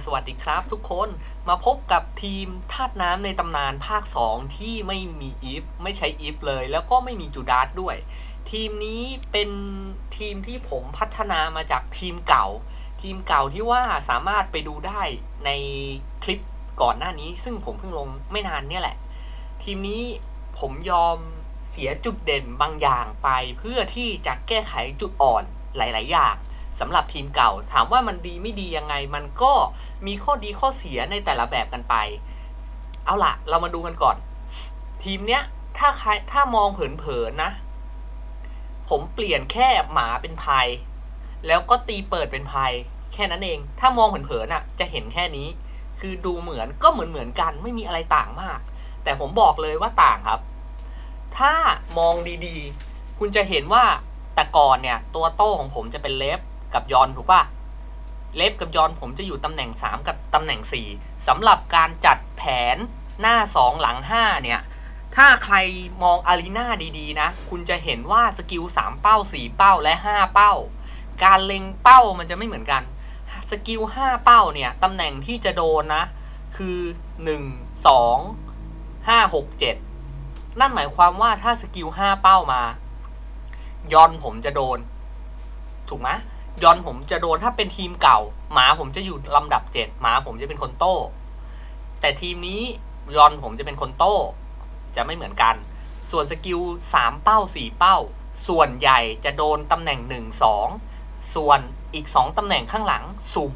สวัสดีครับทุกคนมาพบกับทีมธาตุน้ำในตำนานภาค2ที่ไม่มีอีฟไม่ใช้อีฟเลยแล้วก็ไม่มีจูดาสด้วยทีมนี้เป็นทีมที่ผมพัฒนามาจากทีมเก่าที่ว่าสามารถไปดูได้ในคลิปก่อนหน้านี้ซึ่งผมเพิ่งลงไม่นานเนี่ยแหละทีมนี้ผมยอมเสียจุดเด่นบางอย่างไปเพื่อที่จะแก้ไขจุดอ่อนหลายๆอย่างสำหรับทีมเก่าถามว่ามันดีไม่ดียังไงมันก็มีข้อดีข้อเสียในแต่ละแบบกันไปเอาล่ะเรามาดูกันก่อนทีมเนี้ยถ้ามองเผินๆนะผมเปลี่ยนแค่หมาเป็นพายแล้วก็ตีเปิดเป็นพายแค่นั้นเองถ้ามองเผินๆอ่ะจะเห็นแค่นี้คือดูเหมือนก็เหมือนกันไม่มีอะไรต่างมากแต่ผมบอกเลยว่าต่างครับถ้ามองดีๆคุณจะเห็นว่าแต่ก่อนเนี่ยตัวโต้ของผมจะเป็นเลฟกับยอนถูกป่ะเลฟกับยอนผมจะอยู่ตำแหน่ง3กับตำแหน่ง4สำหรับการจัดแผนหน้า2หลัง5เนี่ยถ้าใครมองอารีนาดีๆนะคุณจะเห็นว่าสกิล3เป้า4เป้าและ5เป้าการเล็งเป้ามันจะไม่เหมือนกันสกิล5เป้าเนี่ยตำแหน่งที่จะโดนนะคือ1 2 5 6 7นั่นหมายความว่าถ้าสกิล5เป้ามายอนผมจะโดนถูกไหมยอนผมจะโดนถ้าเป็นทีมเก่าหมาผมจะอยู่ลำดับ7หมาผมจะเป็นคนโต้แต่ทีมนี้ยอนผมจะเป็นคนโต้จะไม่เหมือนกันส่วนสกิล3เป้า4เป้าส่วนใหญ่จะโดนตำแหน่ง1 2ส่วนอีก2ตำแหน่งข้างหลัง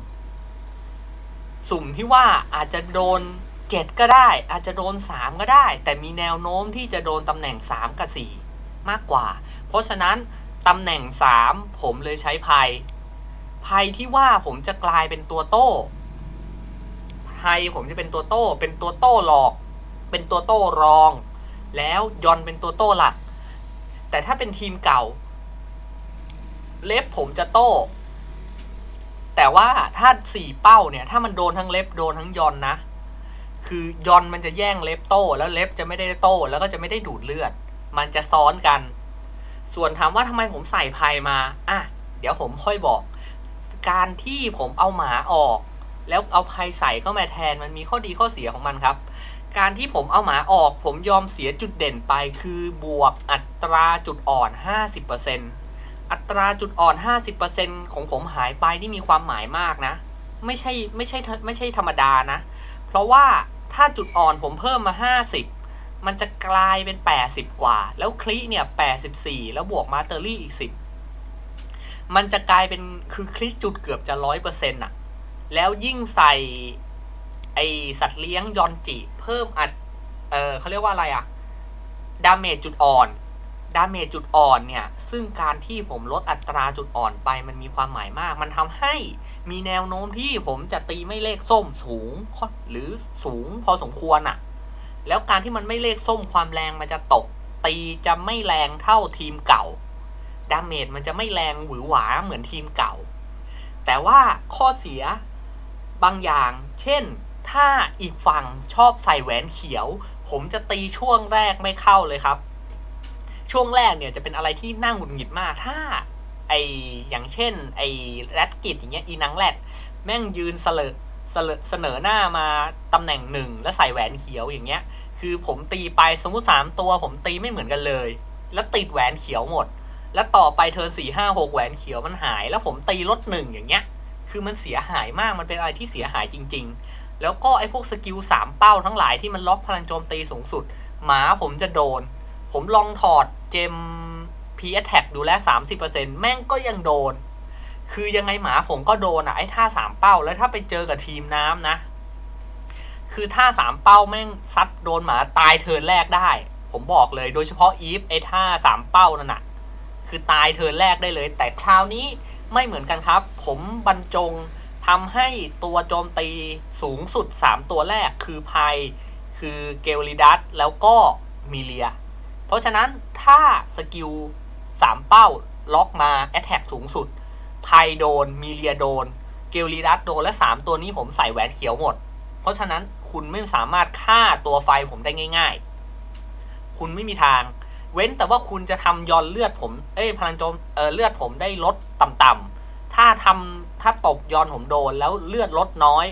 สุ่มที่ว่าอาจจะโดน7ก็ได้อาจจะโดน3ก็ได้แต่มีแนวโน้มที่จะโดนตำแหน่ง3กับ4มากกว่าเพราะฉะนั้นตำแหน่ง3ผมเลยใช้ไพ่ที่ว่าผมจะกลายเป็นตัวโต้ไพ่ผมจะเป็นตัวโต้หลอกเป็นตัวโต้รองแล้วยอนเป็นตัวโต้หลักแต่ถ้าเป็นทีมเก่าเล็บผมจะโต้แต่ว่าถ้า4เป้าเนี่ยถ้ามันโดนทั้งเล็บโดนทั้งยอนนะคือยอนมันจะแย่งเล็บโต้แล้วเล็บจะไม่ได้โต้แล้วก็จะไม่ได้ดูดเลือดมันจะซ้อนกันส่วนถามว่าทำไมผมใส่ไพ่มาเดี๋ยวผมค่อยบอกการที่ผมเอาหมาออกแล้วเอาไพ่ใส่เข้ามาแทนมันมีข้อดีข้อเสียของมันครับการที่ผมเอาหมาออกผมยอมเสียจุดเด่นไปคือบวกอัตราจุดอ่อน 50% อัตราจุดอ่อน 50% ของผมหายไปนี่มีความหมายมากนะไม่ใช่ธรรมดานะเพราะว่าถ้าจุดอ่อนผมเพิ่มมา50มันจะกลายเป็น80กว่าแล้วคลิเนี่ย84แล้วบวกมาเตอรี่อีก10มันจะกลายเป็นคือคลิจุดเกือบจะ 100% อ่ะแล้วยิ่งใส่ไอสัตว์เลี้ยงยอนจิเพิ่มเขาเรียกว่าอะไรอ่ะดาเมจจุดอ่อนเนี่ยซึ่งการที่ผมลดอัตราจุดอ่อนไปมันมีความหมายมากมันทำให้มีแนวโน้มที่ผมจะตีไม่เลขส้มสูงหรือสูงพอสมควรอ่ะแล้วการที่มันไม่เลขส้มความแรงมันจะตกตีจะไม่แรงเท่าทีมเก่าดาเมจมันจะไม่แรงหวือหวาเหมือนทีมเก่าแต่ว่าข้อเสียบางอย่างเช่นถ้าอีกฝั่งชอบใส่แหวนเขียวผมจะตีช่วงแรกไม่เข้าเลยครับช่วงแรกเนี่ยจะเป็นอะไรที่น่าหงุดหงิดมากถ้าอย่างเช่นแรดกิจอย่างเงี้ยอีนังแรดแม่งยืนเสนอหน้ามาตำแหน่ง1แล้วใส่แหวนเขียวอย่างเงี้ยคือผมตีไปสมมุติ3ตัวผมตีไม่เหมือนกันเลยแล้วติดแหวนเขียวหมดแล้วต่อไปเทิร์น4 5 6แหวนเขียวมันหายแล้วผมตีลด1อย่างเงี้ยคือมันเสียหายมากมันเป็นอะไรที่เสียหายจริงๆแล้วก็ไอ้พวกสกิล3เป้าทั้งหลายที่มันล็อกพลังโจมตีสูงสุดหมาผมจะโดนผมลองถอดเจม P Attack ดูแล้ว 30% แม่งก็ยังโดนคือยังไงหมาผมก็โดนไอ้ท่า3เป้าแล้วถ้าไปเจอกับทีมน้ำนะคือท่า3เป้าแม่งซัดโดนหมาตายเทิร์นแรกได้ผมบอกเลยโดยเฉพาะอีฟไอ้ท่า3เป้านั่นน่ะคือตายเทิร์นแรกได้เลยแต่คราวนี้ไม่เหมือนกันครับผมบรรจงทำให้ตัวโจมตีสูงสุด3ตัวแรกคือไพคือเกลลิดัสแล้วก็มิเลียเพราะฉะนั้นถ้าสกิล3เป้าล็อกมาแอตแทกสูงสุดไพโดนมิเลียโดนเกลลิดัสโดนและ3ตัวนี้ผมใส่แหวนเขียวหมดเพราะฉะนั้นคุณไม่สามารถฆ่าตัวไฟผมได้ง่ายๆคุณไม่มีทางเว้นแต่ว่าคุณจะทำยอนเลือดผมพลังโจมเลือดผมได้ลดต่ำๆถ้าตบยอนผมโดนแล้วเลือดลดน้อย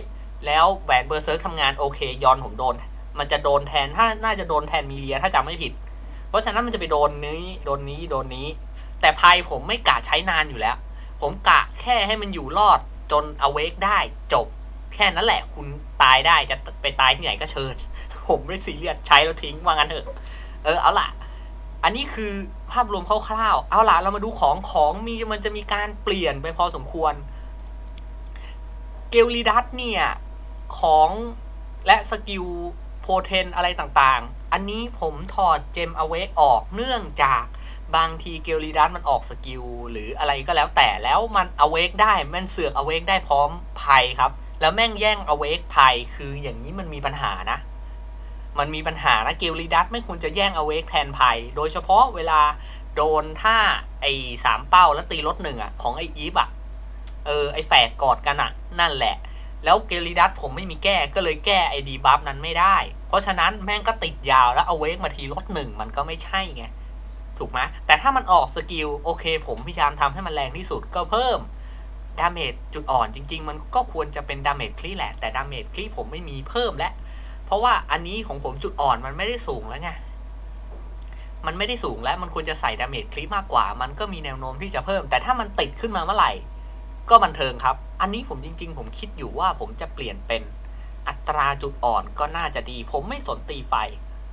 แล้วแหวนเบอร์เซิร์กทำงานโอเคยอนผมโดนมันจะโดนแทนถ้าน่าจะโดนแทนมีเลียถ้าจำไม่ผิดเพราะฉะนั้นมันจะไปโดนนี้โดนนี้แต่ไพ่ผมไม่กะใช้นานอยู่แล้วผมกะแค่ให้มันอยู่รอดจนอเวกได้จบแค่นั้นแหละคุณตายได้จะไปตายที่ไหนก็เชิญผมไม่ซีเรียสใช้แล้วทิ้งว่างั้นเถอะเอาล่ะอันนี้คือภาพรวมคร่าวๆเอาล่ะเรามาดูของมันจะมีการเปลี่ยนไปพอสมควรเกลลิดัสเนี่ยของและสกิลโพเทนอะไรต่างๆอันนี้ผมถอดเจมอเวกออกเนื่องจากบางทีเกลลิดัสมันออกสกิลหรืออะไรก็แล้วแต่แล้วมันอเวกได้มันเสือกอเวกได้พร้อมไพ่ครับแล้วแม่งแย่งอเวกไพ่คืออย่างนี้มันมีปัญหานะมันมีปัญหานะเกลลิดัสไม่ควรจะแย่งอเวกแทนไพ่โดยเฉพาะเวลาโดนท่าไอ้3เป้าแล้วตีลด1ของไอ้อีฟไอ้แฝกกอดกันนั่นแหละแล้วเกลิดัสผมไม่มีแก้ก็เลยแก้ไอดีบัฟนั้นไม่ได้เพราะฉะนั้นแม่งก็ติดยาวแล้วเอาเวกมาทีลด1มันก็ไม่ใช่ไงถูกไหมแต่ถ้ามันออกสกิลโอเคผมพยายามทำให้มันแรงที่สุดก็เพิ่มดาเมจจุดอ่อนจริงๆมันก็ควรจะเป็นดาเมจคลีแหละแต่ดาเมจคลีผมไม่มีเพิ่มแล้วเพราะว่าอันนี้ของผมจุดอ่อนมันไม่ได้สูงแล้วไงมันไม่ได้สูงแล้วมันควรจะใส่ดาเมจคลีมากกว่ามันก็มีแนวโน้มที่จะเพิ่มแต่ถ้ามันติดขึ้นมาเมื่อไหร่ก็บันเทิงครับอันนี้ผมจริงๆผมคิดอยู่ว่าผมจะเปลี่ยนเป็นอัตราจุดอ่อนก็น่าจะดีผมไม่สนตีไฟ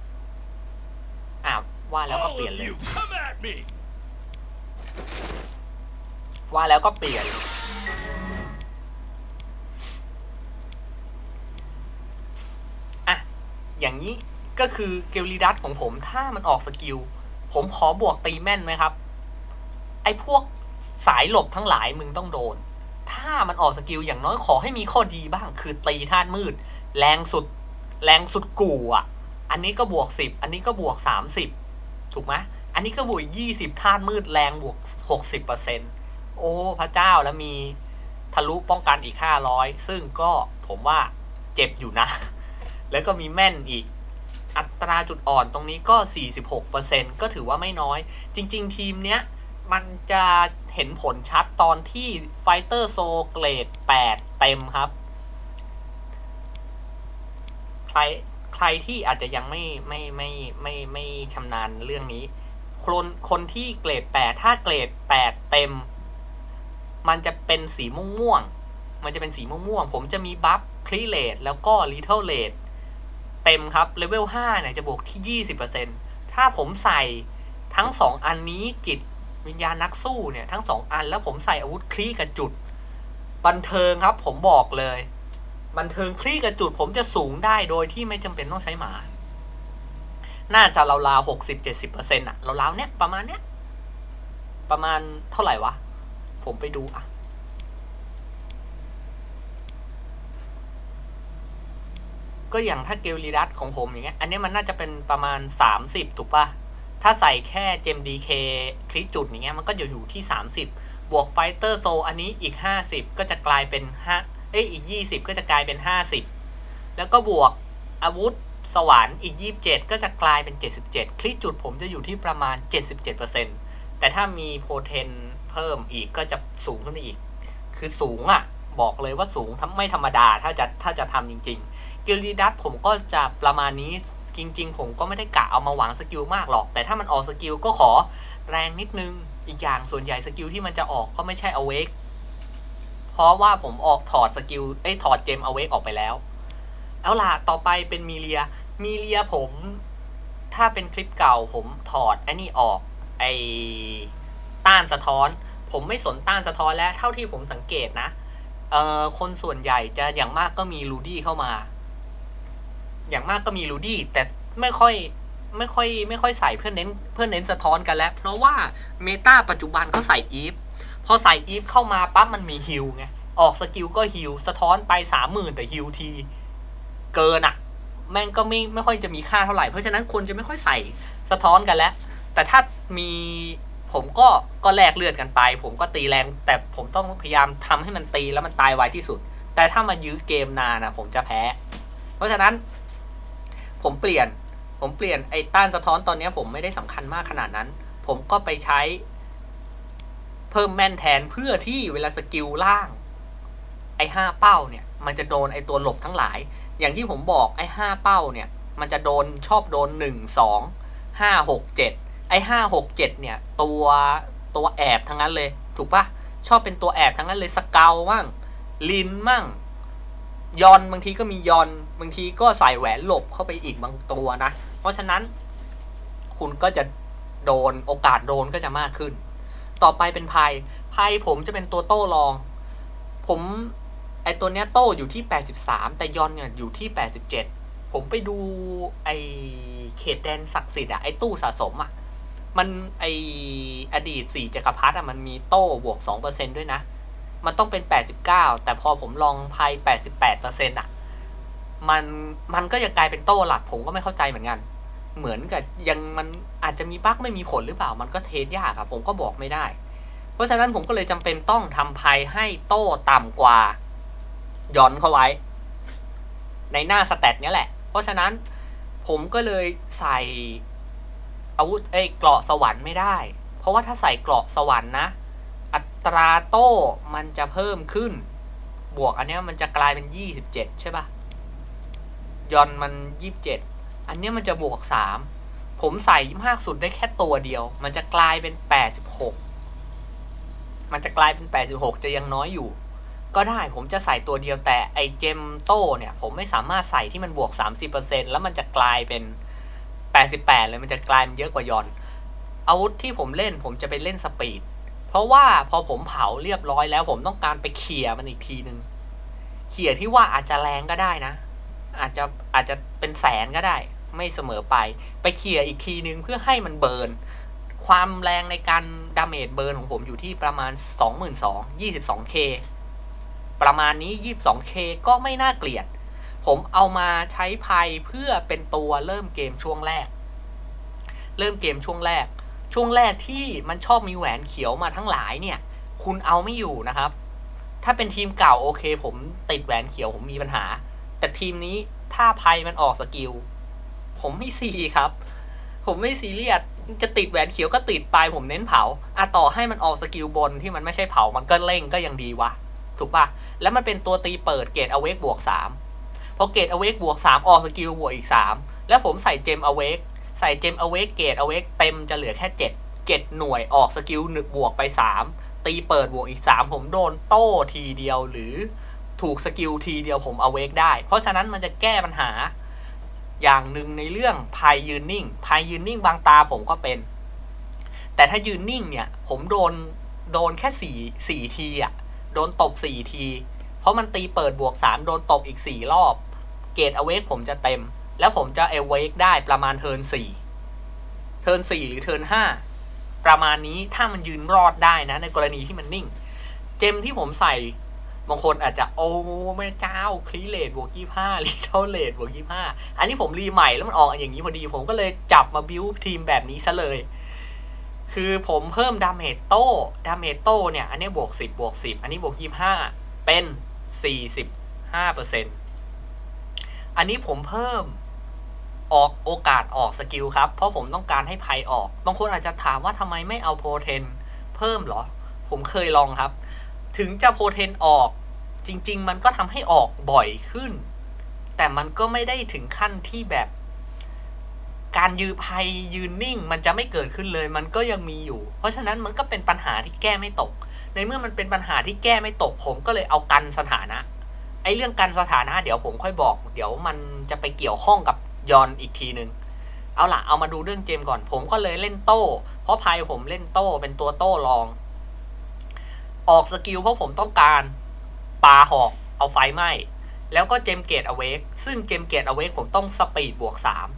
ว่าแล้วก็เปลี่ยนเลยว่าแล้วก็เปลี่ยนอย่างนี้ก็คือเกลลิดัสของผมถ้ามันออกสกิลผมขอบวกตีแม่นไหมครับไอ้พวกสายหลบทั้งหลายมึงต้องโดนถ้ามันออกสกิลอย่างน้อยขอให้มีข้อดีบ้างคือตีธาตุมืดแรงสุดกูอันนี้ก็บวก10อันนี้ก็บวก30ถูกไหมอันนี้ก็บวก20ธาตุมืดแรงบวก 60% โอ้พระเจ้าแล้วมีทะลุป้องกันอีก500ซึ่งก็ผมว่าเจ็บอยู่นะแล้วก็มีแม่นอีกอัตราจุดอ่อนตรงนี้ก็ 46% ก็ถือว่าไม่น้อยจริงๆทีมเนี้ยมันจะเห็นผลชัดตอนที่ไฟเตอร์โซเกรด8เต็มครับใครที่อาจจะยังไม่ชำนาญเรื่องนี้คนที่เกรด8ถ้าเกรด8เต็มมันจะเป็นสีม่วงผมจะมีบัฟคลีเลตแล้วก็ลิทเทิลเลตเต็มครับเลเวล5เนี่ยจะบวกที่ 20% ถ้าผมใส่ทั้ง2อันนี้จิตวิญญาณนักสู้เนี่ยทั้ง2อันแล้วผมใส่อาวุธคลี่กับจุดบันเทิงครับผมบอกเลยบันเทิงคลี่กับจุดผมจะสูงได้โดยที่ไม่จำเป็นต้องใช้หมาน่าจะราวๆ 60-70% ราวๆเนี้ยประมาณเนี้ยประมาณเท่าไหร่วะผมไปดูก็อย่างถ้าเกลลิดัสของผมอย่างเงี้ยอันนี้มันน่าจะเป็นประมาณ30ถูกป่ะถ้าใส่แค่เจมดีเคคลิกจุดอย่างเงี้ยมันก็จะอยู่ที่30บวกไฟเตอร์โซอันนี้อีก50ก็จะกลายเป็นอีก20ก็จะกลายเป็น50แล้วก็บวกอาวุธสวรรค์อีก27ก็จะกลายเป็น77คลิกจุดผมจะอยู่ที่ประมาณ 77% แต่ถ้ามีโพเทนเพิ่มอีกก็จะสูงขึ้นไปอีกคือสูงบอกเลยว่าสูงไม่ธรรมดาถ้าจะทำจริงๆเกลลิดัสผมก็จะประมาณนี้จริงๆผมก็ไม่ได้กะเอามาหวังสกิลมากหรอกแต่ถ้ามันออกสกิลก็ขอแรงนิดนึงอีกอย่างส่วนใหญ่สกิลที่มันจะออกก็ไม่ใช่อเวกเพราะว่าผมถอดสกิลถอดเจมอเวกออกไปแล้วเอาล่ะต่อไปเป็นมีเลียผมถ้าเป็นคลิปเก่าผมถอดไอ้นี่ออกต้านสะท้อนผมไม่สนต้านสะท้อนแล้วเท่าที่ผมสังเกตนะคนส่วนใหญ่จะอย่างมากก็มีลูดี้เข้ามาแต่ไม่ค่อยใส่เพื่อเน้นสะท้อนกันแล้วเพราะว่าเมตาปัจจุบันก็ใส่อีฟพอใส่อีฟเข้ามาปั๊บมันมีฮิลไงออกสกิลก็ฮิลสะท้อนไป 30,000 แต่ฮิลทีเกินแม่งก็ไม่ค่อยจะมีค่าเท่าไหร่เพราะฉะนั้นคนจะไม่ค่อยใส่สะท้อนกันแล้วแต่ถ้ามีผมก็แลกเลือดกันไปผมก็ตีแรงแต่ผมต้องพยายามทำให้มันตีแล้วมันตายไวที่สุดแต่ถ้ามายื้อเกมนานผมจะแพ้เพราะฉะนั้นผมเปลี่ยนไอ้ต้านสะท้อนตอนนี้ผมไม่ได้สำคัญมากขนาดนั้นผมก็ไปใช้เพิ่มแม่นแทนเพื่อที่เวลาสกิลล่างไอ้5เป้าเนี่ยมันจะโดนไอตัวหลบทั้งหลายอย่างที่ผมบอกไอ้5เป้าเนี่ยมันจะชอบโดน1 2 5 6 7ไอ้5 6 7เนี่ยตัวแอบทั้งนั้นเลยถูกปะชอบเป็นตัวแอบทั้งนั้นเลยสเกลมั่งลินมั่งยอนบางทีก็มียอนบางทีก็ใส่แหวนหลบเข้าไปอีกบางตัวนะเพราะฉะนั้นคุณก็จะโดนโอกาสโดนก็จะมากขึ้นต่อไปเป็นไพ่ผมจะเป็นตัวโต้รองผมไอตัวเนี้ยโต้อยู่ที่83แต่ยอนเนี่ยอยู่ที่87ผมไปดูไอเขตแดนศักดิ์สิทธิ์อะไอตู้สะสมอะมันไออดีต4จักรพรรดิอะมันมีโต้บวก 2% ด้วยนะมันต้องเป็น89แต่พอผมลองไพ่ 88% อะมันก็ยังกลายเป็นโต้หลักผมก็ไม่เข้าใจเหมือนกันเหมือนกับยังมันอาจจะมีบั๊กไม่มีผลหรือเปล่ามันก็เทสยากครับผมก็บอกไม่ได้เพราะฉะนั้นผมก็เลยจำเป็นต้องทำไพ่ให้โต้ต่ำกว่าย้อนเข้าไว้ในหน้าสแตทเนี้ยแหละเพราะฉะนั้นผมก็เลยใส่อาวุธเกราะสวรรค์ไม่ได้เพราะว่าถ้าใส่เกราะสวรรค์นะอัตราโต้มันจะเพิ่มขึ้นบวกอันเนี้ยมันจะกลายเป็น27ใช่ป่ะยอนมัน27อันเนี้ยมันจะบวก3ผมใส่มากสุดได้แค่ตัวเดียวมันจะกลายเป็น86มันจะกลายเป็น86จะยังน้อยอยู่ก็ได้ผมจะใส่ตัวเดียวแต่ไอเจมโต้เนี่ยผมไม่สามารถใส่ที่มันบวก 30% แล้วมันจะกลายเป็น88เลยมันจะกลายเป็นเยอะกว่ายอนอาวุธที่ผมเล่นผมจะไปเล่นสปีดเพราะว่าพอผมเผาเรียบร้อยแล้วผมต้องการไปเขี่ยมันอีกทีนึงเขี่ยที่ว่าอาจจะแรงก็ได้นะอาจจะเป็นแสนก็ได้ไม่เสมอไปเขี่ยอีกทีนึงเพื่อให้มันเบิร์นความแรงในการดาเมจเบิร์นของผมอยู่ที่ประมาณ 22,000 22k ประมาณนี้ 22k ก็ไม่น่าเกลียดผมเอามาใช้ไพ่เพื่อเป็นตัวเริ่มเกมช่วงแรกช่วงแรกที่มันชอบมีแหวนเขียวมาทั้งหลายเนี่ยคุณเอาไม่อยู่นะครับถ้าเป็นทีมเก่าโอเคผมติดแหวนเขียวผมมีปัญหาแต่ทีมนี้ถ้าไพ่มันออกสกิลผมไม่ซีครับผมไม่ซีเรียสจะติดแหวนเขียวก็ติดไปผมเน้นเผาต่อให้มันออกสกิลบนที่มันไม่ใช่เผามันก็เร่งก็ยังดีวะถูกปะแล้วมันเป็นตัวตีเปิดเกรดอเวกบวก3พอเกรดอเวกบวก3ออกสกิลบวกอีก3แล้วผมใส่เจมอเวกเกรดอเวกเต็มจะเหลือแค่7หน่วยออกสกิล1บวกไป3ตีเปิดบวกอีก3ผมโดนโต้ทีเดียวหรือถูกสกิลทีเดียวผมอเวกได้เพราะฉะนั้นมันจะแก้ปัญหาอย่างหนึ่งในเรื่องไพ่ยืนนิ่งบางตาผมก็เป็นแต่ถ้ายืนนิ่งเนี่ยผมโดนแค่4ทีอ่ะโดนตบ4ทีเพราะมันตีเปิดบวก3โดนตบอีก4รอบเกรดอเวกผมจะเต็มแล้วผมจะเวกได้ประมาณเทิร์น4หรือเทิร์น5ประมาณนี้ถ้ามันยืนรอดได้นะในกรณีที่มันนิ่งเจมที่ผมใส่บางคนอาจจะโอ้แม่เจ้าคลีเลดบวก25ลิเทิลเลดบวก25อันนี้ผมรีใหม่แล้วมันออกอย่างนี้พอดีผมก็เลยจับมาบิวทีมแบบนี้ซะเลยคือผมเพิ่มดาเมจโต้เนี่ยอันนี้บวก10อันนี้บวก25เป็น 45% อันนี้ผมเพิ่มออกโอกาสออกสกิลครับเพราะผมต้องการให้ไพ่ออกบางคนอาจจะถามว่าทำไมไม่เอาโพเทนเพิ่มหรอผมเคยลองครับถึงจะโพเทนออกจริงๆมันก็ทำให้ออกบ่อยขึ้นแต่มันก็ไม่ได้ถึงขั้นที่แบบการยืนนิ่งมันจะไม่เกิดขึ้นเลยมันก็ยังมีอยู่เพราะฉะนั้นมันก็เป็นปัญหาที่แก้ไม่ตกในเมื่อมันเป็นปัญหาที่แก้ไม่ตกผมก็เลยเอากันสถานะไอ้เรื่องกันสถานะเดี๋ยวผมค่อยบอกเดี๋ยวมันจะไปเกี่ยวข้องกับยอนอีกทีนึงเอามาดูเรื่องเจมก่อนผมก็เลยเล่นโต้เพราะไพ่ผมเล่นโต้เป็นตัวโต้รองออกสกิลเพราะผมต้องการปาหอกเอาไฟไหม้แล้วก็เจมเกตอเวกซึ่งเจมเกตอเวกผมต้องสปีดบวก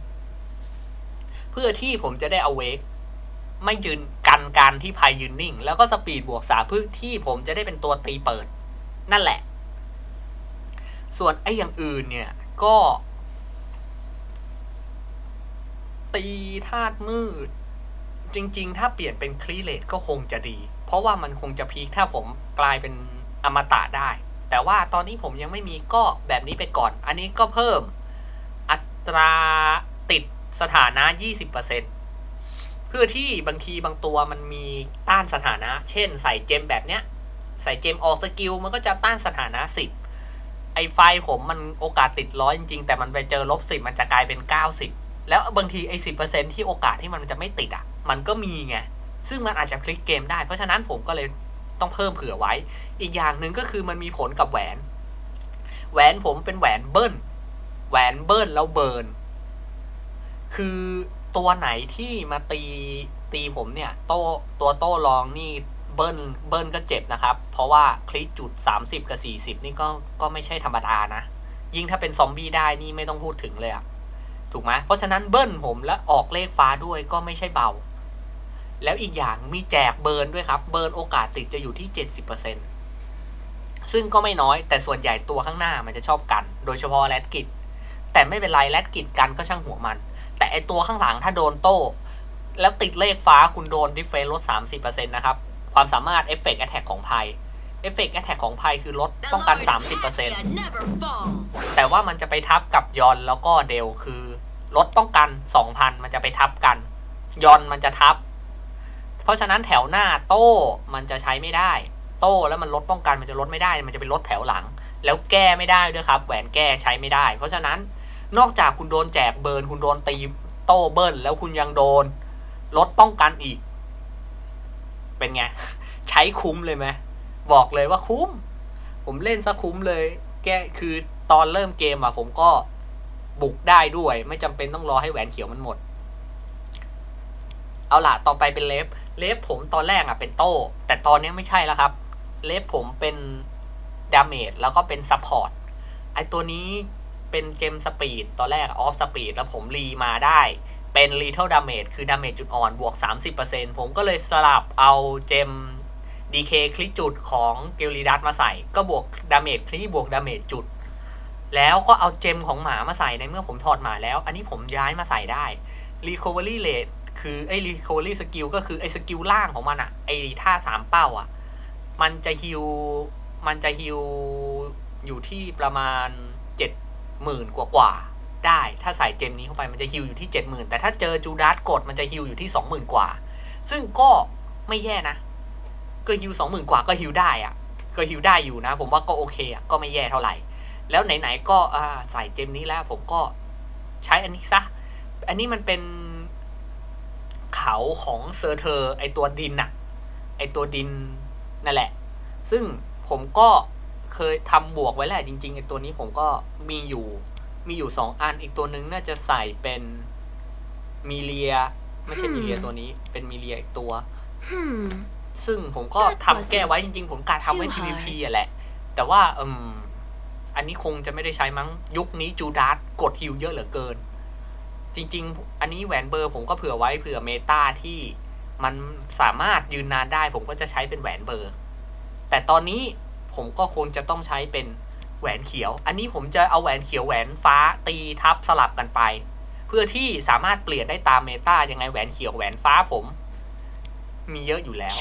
3เพื่อที่ผมจะได้อเวกไม่ยืนกันการที่ไพ่ยืนนิ่งแล้วก็สปีดบวก3เพื่อที่ผมจะได้เป็นตัวตีเปิดนั่นแหละส่วนไอ้อย่างอื่นเนี่ยก็ตีธาตุมืดจริงๆถ้าเปลี่ยนเป็นคลีเลตก็คงจะดีเพราะว่ามันคงจะพีคถ้าผมกลายเป็นอมตะได้แต่ว่าตอนนี้ผมยังไม่มีก็แบบนี้ไปก่อนอันนี้ก็เพิ่มอัตราติดสถานะ 20% เพื่อที่บางทีบางตัวมันมีต้านสถานะเช่นใส่เจมแบบเนี้ยใส่เจมออกสกิลมันก็จะต้านสถานะ10 ไอไฟผมมันโอกาสติด100จริงๆแต่มันไปเจอ-10มันจะกลายเป็น90แล้วบางทีไอ้10%ที่โอกาสที่มันจะไม่ติดอ่ะมันก็มีไงซึ่งมันอาจจะพลิกเกมได้เพราะฉะนั้นผมก็เลยต้องเพิ่มเผื่อไว้อีกอย่างหนึ่งก็คือมันมีผลกับแหวนผมเป็นแหวนเบิ้ลแล้วเบิร์นคือตัวไหนที่มาตีผมเนี่ยโต้รองนี่เบิ้ลก็เจ็บนะครับเพราะว่าคลิกจุด30กับ40นี่ก็ไม่ใช่ธรรมดานะยิ่งถ้าเป็นซอมบี้ได้นี่ไม่ต้องพูดถึงเลยอะถูกไหมเพราะฉะนั้นเบิ้ลผมและออกเลขฟ้าด้วยก็ไม่ใช่เบาแล้วอีกอย่างมีแจกเบิร์นด้วยครับเบิร์นโอกาสติดจะอยู่ที่ 70%ซึ่งก็ไม่น้อยแต่ส่วนใหญ่ตัวข้างหน้ามันจะชอบกันโดยเฉพาะแรดกิจแต่ไม่เป็นไรแรดกิจกันก็ช่างหัวมันแต่ไอตัวข้างหลังถ้าโดนโต้แล้วติดเลขฟ้าคุณโดนดิเฟนลด 30% นะครับความสามารถเอฟเฟกต์แอทแทกของภัยเอฟเฟกต์แอทแทกของภัยคือลดป้องกัน 30% แต่ว่ามันจะไปทับกับยอนแล้วก็เดลคือลดป้องกัน 2,000 มันจะไปทับกันยอนมันจะทับเพราะฉะนั้นแถวหน้าโต้มันจะใช้ไม่ได้โต้แล้วมันลดป้องกันมันจะลดไม่ได้มันจะไปลดแถวหลังแล้วแก้ไม่ได้ด้วยครับแหวนแก้ใช้ไม่ได้เพราะฉะนั้นนอกจากคุณโดนแจกเบิร์นคุณโดนตีโต้เบิร์นแล้วคุณยังโดนลดป้องกันอีกเป็นไงใช้คุ้มเลยไหมบอกเลยว่าคุ้มผมเล่นซะคุ้มเลยแกคือตอนเริ่มเกมอ่ะผมก็บุกได้ด้วยไม่จำเป็นต้องรอให้แหวนเขียวมันหมดเอาล่ะต่อไปเป็นเลฟผมตอนแรกอ่ะเป็นโต้แต่ตอนนี้ไม่ใช่แล้วครับเลฟผมเป็นดาเมจแล้วก็เป็นซัพพอร์ตไอตัวนี้เป็นเจมสปีดตอนแรกออฟสปีดแล้วผมรีมาได้เป็น Lethal Damage คือ Damage จุดอ่อนบวก 30% ผมก็เลยสลับเอาเจม DK คลิกจุดของเกลลีดัสมาใส่ก็บวก Damage คลิกบวก Damage จุดแล้วก็เอาเจมของหมามาใส่ในเมื่อผมถอดหมาแล้วอันนี้ผมย้ายมาใส่ได้ Recovery Rate คือไอ้ Recovery Skill ก็คือไอ้สกิลล่างของมันอะไอ้ท่า3เป้าอะมันจะฮิลอยู่ที่ประมาณ 70,000 กว่าได้ถ้าใส่เจมนี้เข้าไปมันจะฮิลอยู่ที่ 70,000 แต่ถ้าเจอจูดาสกดมันจะฮิลอยู่ที่ 20,000 กว่าซึ่งก็ไม่แย่นะก็ฮิล 20,000 กว่าก็ฮิลได้อะก็ฮิลได้อยู่นะผมว่าก็โอเคอะก็ไม่แย่เท่าไหร่แล้วไหนๆก็ใส่เจมนี้แล้วผมก็ใช้อันนี้ซะอันนี้มันเป็นเขาของเซอร์เทอร์ไอตัวดินอะไอตัวดินนั่นแหละซึ่งผมก็เคยทำบวกไว้แหละจริงๆไอตัวนี้ผมก็มีอยู่2อันอีกตัวนึงน่าจะใส่เป็นมีเลียไม่ใช่มีเลียตัวนี้เป็นมีเลียอีกตัวซึ่งผมก็ทำแก้ไว้จริงๆผมกะทำไว้ PVP อ่ะแหละแต่ว่าอันนี้คงจะไม่ได้ใช้มั้งยุคนี้จูดาสกดฮิลเยอะเหลือเกินจริงๆอันนี้แหวนเบอร์ผมก็เผื่อไว้เผื่อเมตาที่มันสามารถยืนนานได้ผมก็จะใช้เป็นแหวนเบอร์แต่ตอนนี้ผมก็คงจะต้องใช้เป็นแหวนเขียวอันนี้ผมจะเอาแหวนเขียวแหวนฟ้าตีทับสลับกันไปเพื่อที่สามารถเปลี่ยนได้ตามเมตายังไงแหวนเขียวแหวนฟ้าผมมีเยอะอยู่แล้ว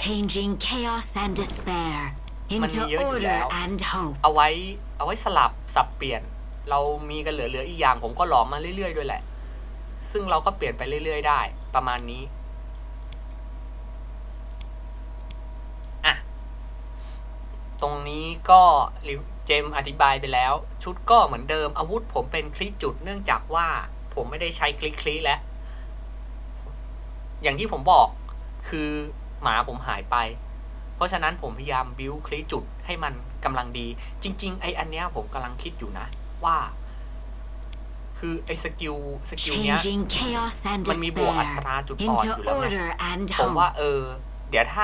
มันมีเยอะอยู่แล้วเอาไว้สลับสับเปลี่ยนเรามีกันเหลืออีกอย่างผมก็หลอมมาเรื่อยๆด้วยแหละซึ่งเราก็เปลี่ยนไปเรื่อยๆได้ประมาณนี้ตรงนี้ก็เจมอธิบายไปแล้วชุดก็เหมือนเดิมอาวุธผมเป็นคลิกจุดเนื่องจากว่าผมไม่ได้ใช้คลิกแล้วอย่างที่ผมบอกคือหมาผมหายไปเพราะฉะนั้นผมพยายามบิวคลิกจุดให้มันกำลังดีจริงๆไออันเนี้ยผมกำลังคิดอยู่นะว่าคือไอสกิลเนี้ยมันมีบวกอัตราจุดอ่อนอยู่แล้วไงผมว่าเดี๋ยว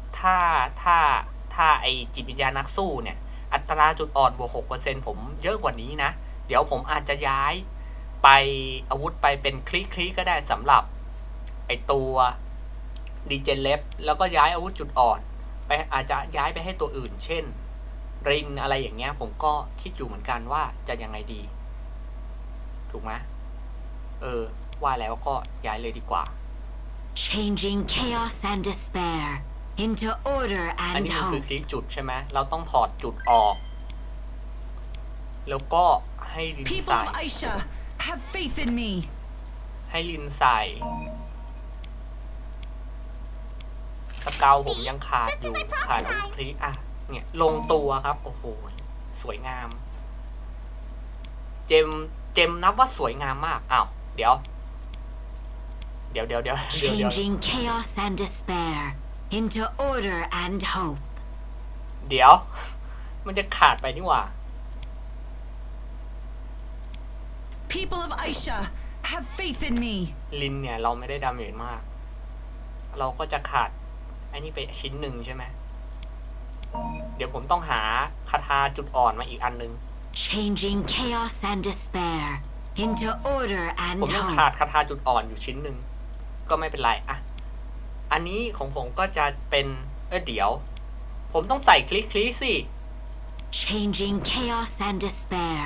ถ้าไอจิตวิญญาณนักสู้เนี่ยอัตราจุดอ่อนบวก 6% ผมเยอะกว่านี้นะเดี๋ยวผมอาจจะย้ายไปอาวุธไปเป็นคลิกก็ได้สำหรับไอตัวดีเจนเล็บแล้วก็ย้ายอาวุธจุดอ่อนไปอาจจะย้ายไปให้ตัวอื่นเช่นรินอะไรอย่างเงี้ยผมก็คิดอยู่เหมือนกันว่าจะยังไงดีถูกไหมว่าแล้วก็ย้ายเลยดีกว่า Changing chaos and despair into order อัน and นี้มันคือ hope คลิกจุดใช่ไหมเราต้องถอดจุดออกแล้วก็ให้ลิน People ใส่ of Aisha, have faith in me. ให้ลินใส่สเกลผมยังขาดอยู่ขาดอาวุธคลิกเนี่ยลงตัวครับโอ้โหสวยงามเจมนับว่าสวยงามมากอ้าวเดี๋ยว Changing chaos and despair into order and hope. เดี๋ยวมันจะขาดไปนี่หว่า People of Aisha, have faith in me. ลินเนี่ยเราไม่ได้ดาเมจมากเราก็จะขาดไอ้นี่ไปชิ้นหนึ่งใช่ไหมเดี๋ยวผมต้องหาคาถาจุดอ่อนมาอีกอันนึง Changing chaos and despair into order ผม and ยังขาด hope. คาถาจุดอ่อนอยู่ชิ้นหนึ่งก็ไม่เป็นไรอะอันนี้ของผมก็จะเป็นเดี๋ยวผมต้องใส่คลิกสิ Changing chaos and despair.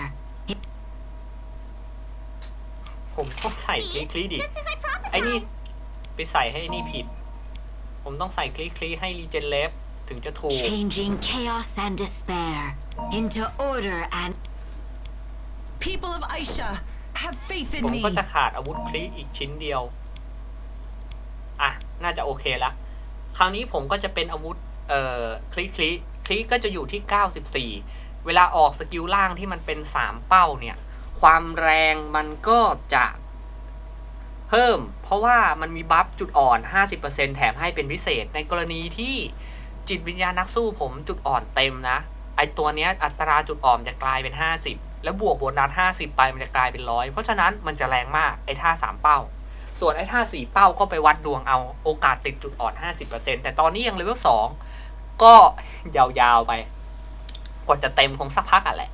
ผมต้องใส่คลิกดิไอ้นี่ไปใส่ให้นี่ผิดผมต้องใส่คลิกให้รีเจนเลฟถึงจะถูก Changing chaos and despair into order and People of Aisha, have faith ผ in ม me. ก็จะขาดอาวุธคลิอีกชิ้นเดียวอ่ะน่าจะโอเคละคราวนี้ผมก็จะเป็นอาวุธคลิก็จะอยู่ที่94เวลาออกสกิลล่างที่มันเป็น3เป้าเนี่ยความแรงมันก็จะเพิ่มเพราะว่ามันมีบัฟจุดอ่อน 50% แถมให้เป็นพิเศษในกรณีที่จิตวิญญาณนักสู้ผมจุดอ่อนเต็มนะไอตัวเนี้ยอัตราจุดอ่อนจะกลายเป็น50แล้วบวกโบนัส50ไปมันจะกลายเป็น100เพราะฉะนั้นมันจะแรงมากไอท่า3เป้าส่วนไอ้ท่า4เป้าก็ไปวัดดวงเอาโอกาสติดจุดอ่อน 50% แต่ตอนนี้ยังเลเวล2ก็ยาวๆไปกว่าจะเต็มคงสักพักอ่ะแหละ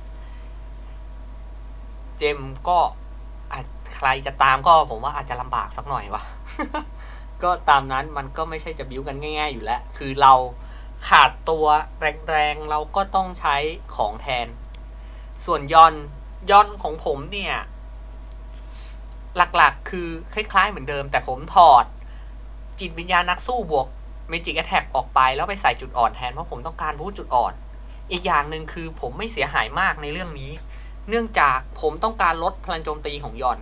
เจมก็ใครจะตามก็ผมว่าอาจจะลำบากสักหน่อยวะ ก็ตามนั้นมันก็ไม่ใช่จะบิ้วกันง่ายๆอยู่แล้วคือเราขาดตัวแรงๆเราก็ต้องใช้ของแทนส่วนยอนของผมเนี่ยหลักๆคือคล้ายๆเหมือนเดิมแต่ผมถอดจิตวิญญาณนักสู้บวกเมจิกแอทแทกออกไปแล้วไปใส่จุดอ่อนแทนเพราะผมต้องการบูสต์จุดอ่อนอีกอย่างหนึ่งคือผมไม่เสียหายมากในเรื่องนี้เนื่องจากผมต้องการลดพลังโจมตีของยอน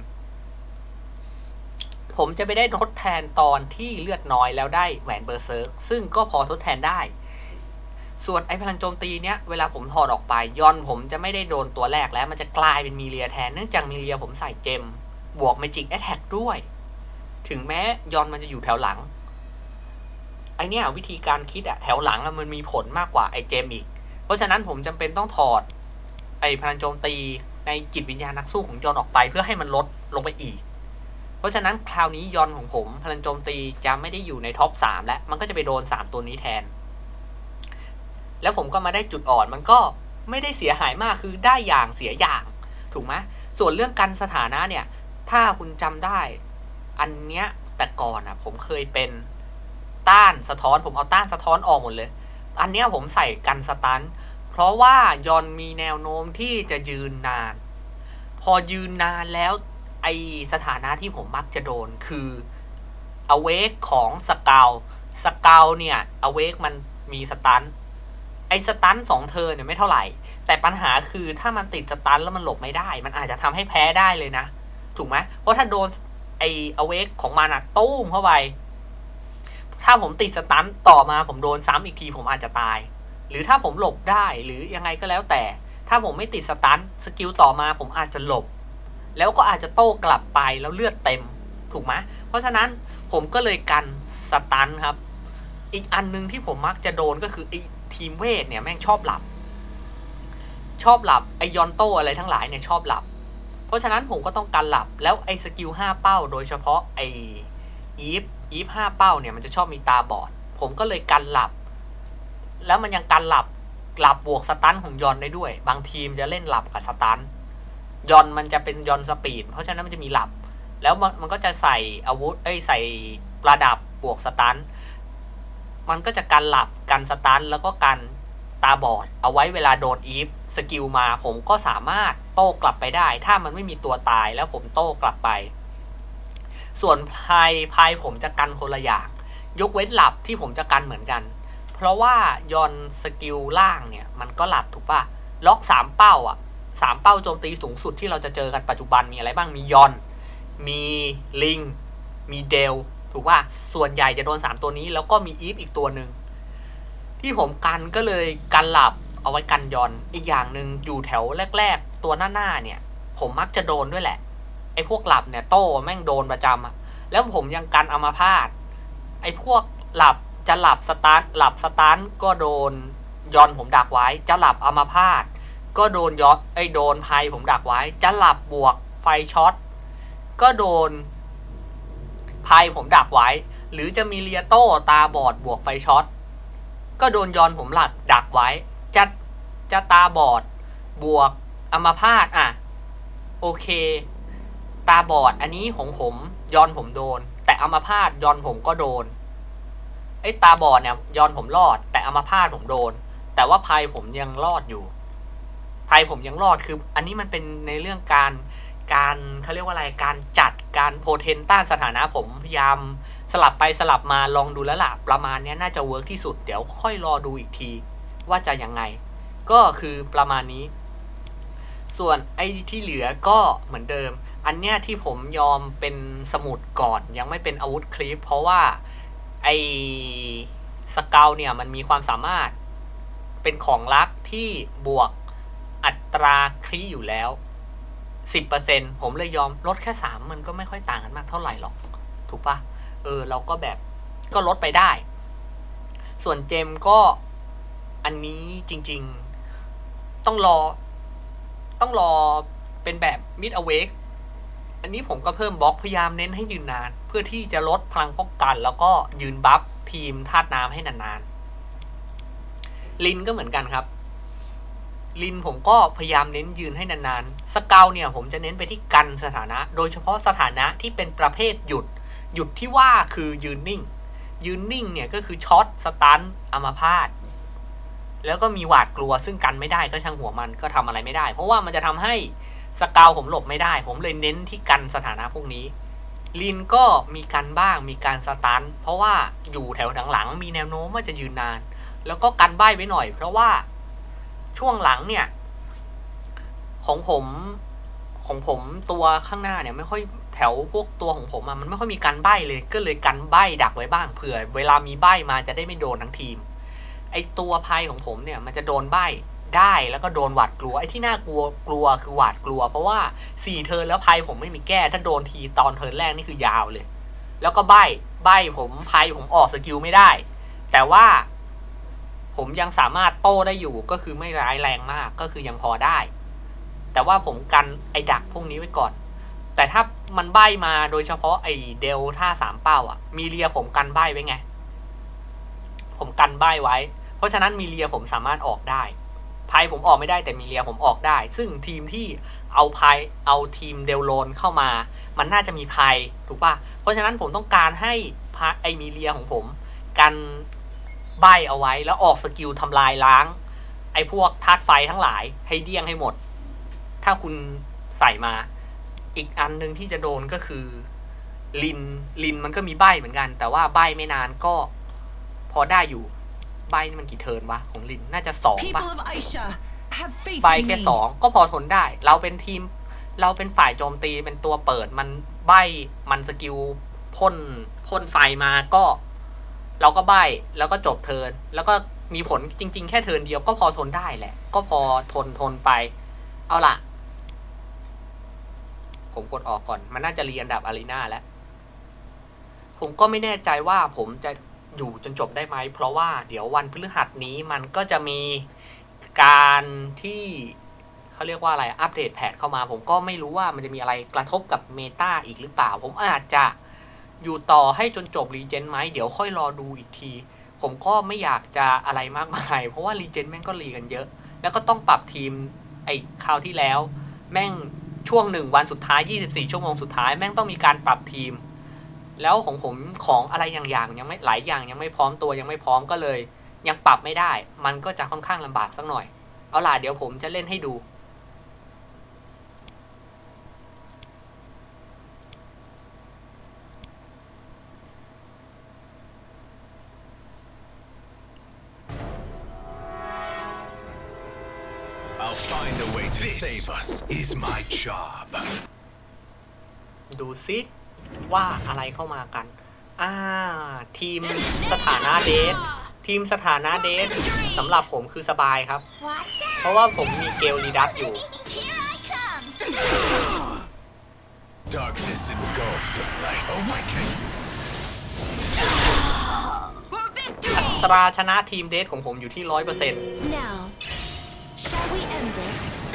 ผมจะไปได้ทดแทนตอนที่เลือดน้อยแล้วได้แหวนเบอร์เซิร์กซึ่งก็พอทดแทนได้ส่วนไอ้พลังโจมตีเนี้ยเวลาผมถอดออกไปยอนผมจะไม่ได้โดนตัวแรกแล้วมันจะกลายเป็นมีเลียแทนเนื่องจากมีเลียผมใส่เจมบวกเมจิกแอทแทกด้วยถึงแม้ยอนมันจะอยู่แถวหลังไอเนี้ยวิธีการคิดอะแถวหลังมันมีผลมากกว่าไอเจมอีกเพราะฉะนั้นผมจำเป็นต้องถอดไอพลังโจมตีในจิตวิญญาณนักสู้ของยอนออกไปเพื่อให้มันลดลงไปอีกเพราะฉะนั้นคราวนี้ยอนของผมพลังโจมตีจะไม่ได้อยู่ในท็อป3แล้วมันก็จะไปโดน3ตัวนี้แทนแล้วผมก็มาได้จุดอ่อนมันก็ไม่ได้เสียหายมากคือได้อย่างเสียอย่างถูกไหมส่วนเรื่องการสถานะเนี่ยถ้าคุณจำได้อันเนี้ยแต่ก่อนอ่ะผมเคยเป็นต้านสะท้อนผมเอาต้านสะท้อนออกหมดเลยอันเนี้ยผมใส่กันสตันเพราะว่ายอนมีแนวโน้มที่จะยืนนานพอยืนนานแล้วไอสถานะที่ผมมักจะโดนคือ awake ของสกาวเนี่ย awake มันมีสตันไอสตัน2เทิร์นเนี่ยไม่เท่าไหร่แต่ปัญหาคือถ้ามันติดสตันแล้วมันหลบไม่ได้มันอาจจะทำให้แพ้ได้เลยนะถูกไหมเพราะถ้าโดนไอ awake ของมันอะตู้มเข้าไปถ้าผมติดสตันต่อมาผมโดนซ้ำอีกทีผมอาจจะตายหรือถ้าผมหลบได้หรือยังไงก็แล้วแต่ถ้าผมไม่ติดสตันสกิลต่อมาผมอาจจะหลบแล้วก็อาจจะโต้กลับไปแล้วเลือดเต็มถูกไหมเพราะฉะนั้นผมก็เลยกันสตันครับอีกอันนึงที่ผมมักจะโดนก็คือไอทีมเวทเนี่ยแม่งชอบหลับไอยอนโตอะไรทั้งหลายเนี่ยชอบหลับเพราะฉะนั้นผมก็ต้องการหลับแล้วไอสกิล5เป้าโดยเฉพาะไออีฟ5เป้าเนี่ยมันจะชอบมีตาบอดผมก็เลยกันหลับแล้วมันยังกันหลับบวกสตันของยอนได้ด้วยบางทีมจะเล่นหลับกับสตันยอนมันจะเป็นยอนสปีดเพราะฉะนั้นมันจะมีหลับแล้วมันก็จะใส่อาวุธใส่ประดับบวกสตันมันก็จะกันหลับกันสตันแล้วก็กันตาบอดเอาไว้เวลาโดนอีฟสกิลมาผมก็สามารถโต้กลับไปได้ถ้ามันไม่มีตัวตายแล้วผมโต้กลับไปส่วนพายผมจะกันคนละอย่างยกเว้นหลับที่ผมจะกันเหมือนกันเพราะว่ายอนสกิลล่างเนี่ยมันก็หลับถูกป่ะล็อก3เป้าอ่ะ3เป้าโจมตีสูงสุดที่เราจะเจอกันปัจจุบันมีอะไรบ้างมียอนมีลิงมีเดลถูกป่ะส่วนใหญ่จะโดน3ตัวนี้แล้วก็มีอีฟอีกตัวหนึ่งที่ผมกันก็เลยกันหลับเอาไว้กันยอนอีกอย่างหนึ่งอยู่แถวแรกๆตัวหน้าเนี่ยผผมมักจะโดนด้วยแหละไอ้พวกหลับเนี่ยโต้แม่งโดนประจำอะแล้วผมยังกันอัมาพาตไอ้พวกหลับจะหลับสตาร์ทก็โดนยอนผมดักไว้จะหลับอัมาพาตก็โดนโดนไพผมดักไว้จะหลับบวกไฟช็อตก็โดนไพผมดักไว้หรือจะมีเลียโต้ตาบอดบวกไฟช็อตก็โดนยอนผมดักไว้จะตาบอดบวกอัมาพาตอ่ะโอเคตาบอดอันนี้ของผมยอนผมโดนแต่อัมาพาตยอนผมก็โดนไอ้ตาบอดเนี่ยยอนผมรอดแต่อัมาพาตผมโดนแต่ว่าไพผมยังรอดอยู่ไพผมยังรอดคืออันนี้มันเป็นในเรื่องการเขาเรียกว่าอะไรการจัดการโพเทนต้านสถานะผมพยายามสลับไปสลับมาลองดูแล้วล่ะประมาณนี้น่าจะเวิร์กที่สุดเดี๋ยวค่อยรอดูอีกทีว่าจะยังไงก็คือประมาณนี้ส่วนไอ้ที่เหลือก็เหมือนเดิมอันเนี้ยที่ผมยอมเป็นสมุดก่อนยังไม่เป็นอาวุธคลิปเพราะว่าไอ้สเกลเนี่ยมันมีความสามารถเป็นของลักที่บวกอัตราคลิอยู่แล้ว 10% ผมเลยยอมลดแค่3มันก็ไม่ค่อยต่างกันมากเท่าไหร่หรอกถูกปะเราก็แบบก็ลดไปได้ส่วนเจมก็อันนี้จริงๆต้องรอเป็นแบบ Mid Awake อันนี้ผมก็เพิ่มบล็อกพยายามเน้นให้ยืนนานเพื่อที่จะลดพลังป้องกันแล้วก็ยืนบัฟทีมธาตุน้ำให้นานๆลินก็เหมือนกันครับลินผมก็พยายามเน้นยืนให้นานๆสเกลเนี่ยผมจะเน้นไปที่กันสถานะโดยเฉพาะสถานะที่เป็นประเภทหยุดที่ว่าคือยืนนิ่งเนี่ยก็คือช็อตสตันอัมาพาตแล้วก็มีหวาดกลัวซึ่งกันไม่ได้ก็ช่างหัวมันก็ทำอะไรไม่ได้เพราะว่ามันจะทำให้สเกลผมหลบไม่ได้ผมเลยเน้นที่กันสถานะพวกนี้ลินก็มีกันบ้างมีการสตันเพราะว่าอยู่แถวหลังๆมีแนวโน้มว่าจะยืนนานแล้วก็กันใบ้ไว้หน่อยเพราะว่าช่วงหลังเนี่ยของผมตัวข้างหน้าเนี่ยไม่ค่อยแถวพวกตัวของผมมันไม่ค่อยมีการใบ้เลยก็เลยกันใบ้ดักไว้บ้างเผื่อเวลามีใบ้มาจะได้ไม่โดนทั้งทีมไอตัวไพ่ของผมเนี่ยมันจะโดนใบ้ได้แล้วก็โดนหวาดกลัวไอที่น่ากลัวคือหวาดกลัวเพราะว่า4เทิร์นแล้วไพ่ผมไม่มีแก้ถ้าโดนทีตอนเทิร์นแรกนี่คือยาวเลยแล้วก็ใบ้ผมไพ่ผมออกสกิลไม่ได้แต่ว่าผมยังสามารถโต้ได้อยู่ก็คือไม่ร้ายแรงมากก็คือยังพอได้แต่ว่าผมกันไอดักพวกนี้ไว้ก่อนแต่ถ้ามันใบ้มาโดยเฉพาะไอเดลท่า3เป้ามีเรียผมกันใบ้ไว้ไงผมกันใบ้ไว้เพราะฉะนั้นมีเรียผมสามารถออกได้ไพ่ผมออกไม่ได้แต่มีเรียผมออกได้ซึ่งทีมที่เอาทีมเดลโลนเข้ามามันน่าจะมีไพ่ถูกป่ะเพราะฉะนั้นผมต้องการให้ไอมีเรียของผมกันใบเอาไว้แล้วออกสกิลทำลายล้างไอ้พวกธาตุไฟทั้งหลายให้เดี้ยงให้หมดถ้าคุณใส่มาอีกอันนึงที่จะโดนก็คือลินมันก็มีใบเหมือนกันแต่ว่าใบไม่นานก็พอได้อยู่ใบนี่มันกี่เทิร์นวะของลินน่าจะ2ป่ะใบแค่2ก็พอทนได้เราเป็นทีมเราเป็นฝ่ายโจมตีเป็นตัวเปิดมันใบมันสกิลพ่นไฟมาก็เราก็ใบ้แล้วก็จบเทิร์นแล้วก็มีผลจริงๆแค่เทิร์นเดียวก็พอทนได้แหละก็พอทนไปเอาล่ะผมกดออกก่อนมันน่าจะเรียนดับอารีนาแล้วผมก็ไม่แน่ใจว่าผมจะอยู่จนจบได้ไหมเพราะว่าเดี๋ยววันพฤหัสนี้มันก็จะมีการที่เขาเรียกว่าอะไรอัปเดตแพทเข้ามาผมก็ไม่รู้ว่ามันจะมีอะไรกระทบกับเมตาอีกหรือเปล่าผมอาจจะอยู่ต่อให้จนจบรีเจนไหมเดี๋ยวค่อยรอดูอีกทีผมก็ไม่อยากจะอะไรมากมายเพราะว่ารีเจนแม่งก็รีกันเยอะแล้วก็ต้องปรับทีมไอ้คราวที่แล้วแม่งช่วง1วันสุดท้าย24ชั่วโมงสุดท้ายแม่งต้องมีการปรับทีมแล้วของผมของอะไรอย่างยังไม่หลายอย่างยังไม่พร้อมตัวยังไม่พร้อมก็เลยยังปรับไม่ได้มันก็จะค่อนข้างลำบากสักหน่อยเอาล่ะเดี๋ยวผมจะเล่นให้ดู I'll find a way to save us. Is my job. ดูซิว่าอะไรเข้ามากันทีมสถานะเดทสำหรับผมคือสบายครับเพราะว่าผมมีเกลลีดัสอยู่ Darkness engulfed in light. Awaken. For อั victory! ตราชนะทีมเดทของผมอยู่ที่ 100% Now, shall we end this?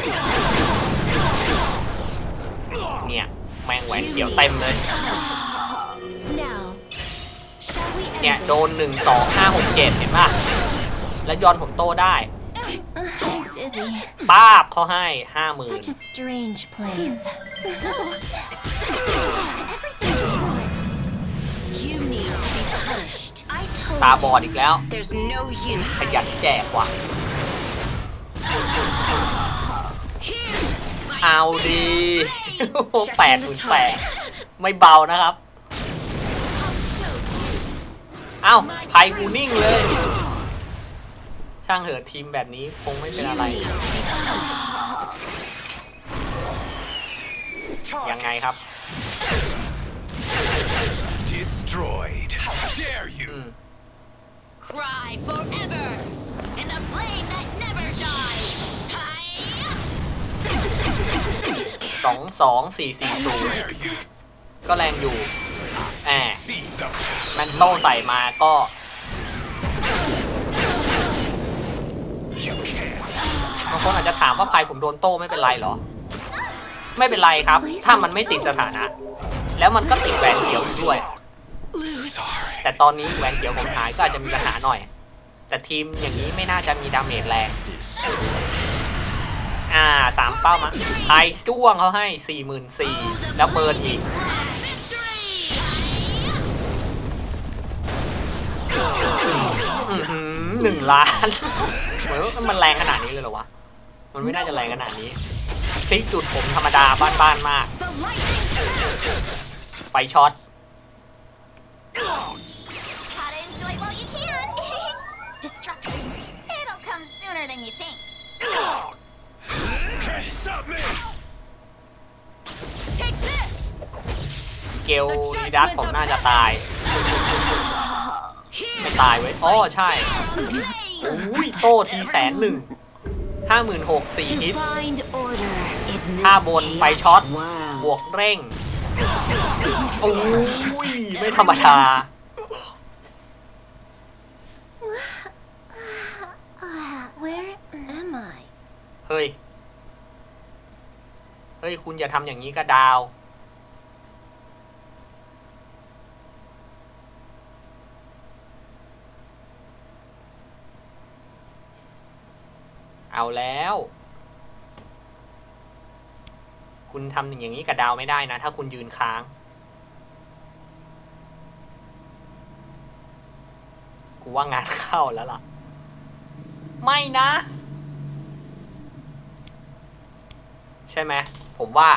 เนี่ย แมงแหวนเขียวเต็มเลย Now, shall we เนี่ย end โดน 1 2 5 6 7 เห็นป่ะ แล้วย้อนผมโต้ได้ I'm dizzy. ป้าบเขาให้ Such a strange place. You need to be punished. I 50,000 ตา told บอดอีกแล้ว you. There's no use. ขยันแจกว่ะ เอาดี88,000ไม่เบานะครับ เอ้าไพ่กูนิ่งเลย ช่างเหอะทีมแบบนี้คงไม่เป็นอะไร ยังไงครับ Destroyed. How dare อื you? ม Cry forever in a flame that never dies. Dare you? ก็แรงอยู่แอบ See the แมนโต้ใส่มาก็ you can't. บางคนอาจจะถามว่าไพ่ผมโดนโต้ไม่เป็นไรเหรอ ไม่เป็นไรครับ ถ้ามันไม่ติดสถานะ แล้วมันก็ติดแหวนเขียวอยู่ด้วย Sorry. แต่ตอนนี้แหวนเขียวผมหายก็อาจจะมีปัญหาหน่อย แต่ทีมอย่างนี้ไม่น่าจะมีดาเมจแรง 3 เป้ามาไพ่จ้วงเขาให้ 44,000 แล้วเบิร์นอีก 1 ล้าน เหมือนว่ามันแรงขนาดนี้เลยเหรอวะ มันไม่น่าจะแรงขนาดนี้ที่จุดผมธรรมดาบ้านๆมาก The lightning! ไฟช็อต Gotta enjoy while you can. Destruction. It'll come sooner than you think. Can't stop me. Take this! เกลลีดัสผมน่าจะตาย ไม่ตายเว้ยอ๋อใช่ อุ้ยโต้ที101,000 56,000 4 ฮิต To find order in ถ้า this บนไฟช็อต chaotic world. บวกเร่ง อุ้ย ไม่ธรรมดา Where am I? เฮ้ย เฮ้ย คุณอย่าทำอย่างนี้กับดาว เอาแล้ว คุณทำอย่างนี้กับดาวไม่ได้นะ ถ้าคุณยืนค้าง กูว่างานเข้าแล้วล่ะ ไม่นะ ใช่ไหม ผมว่า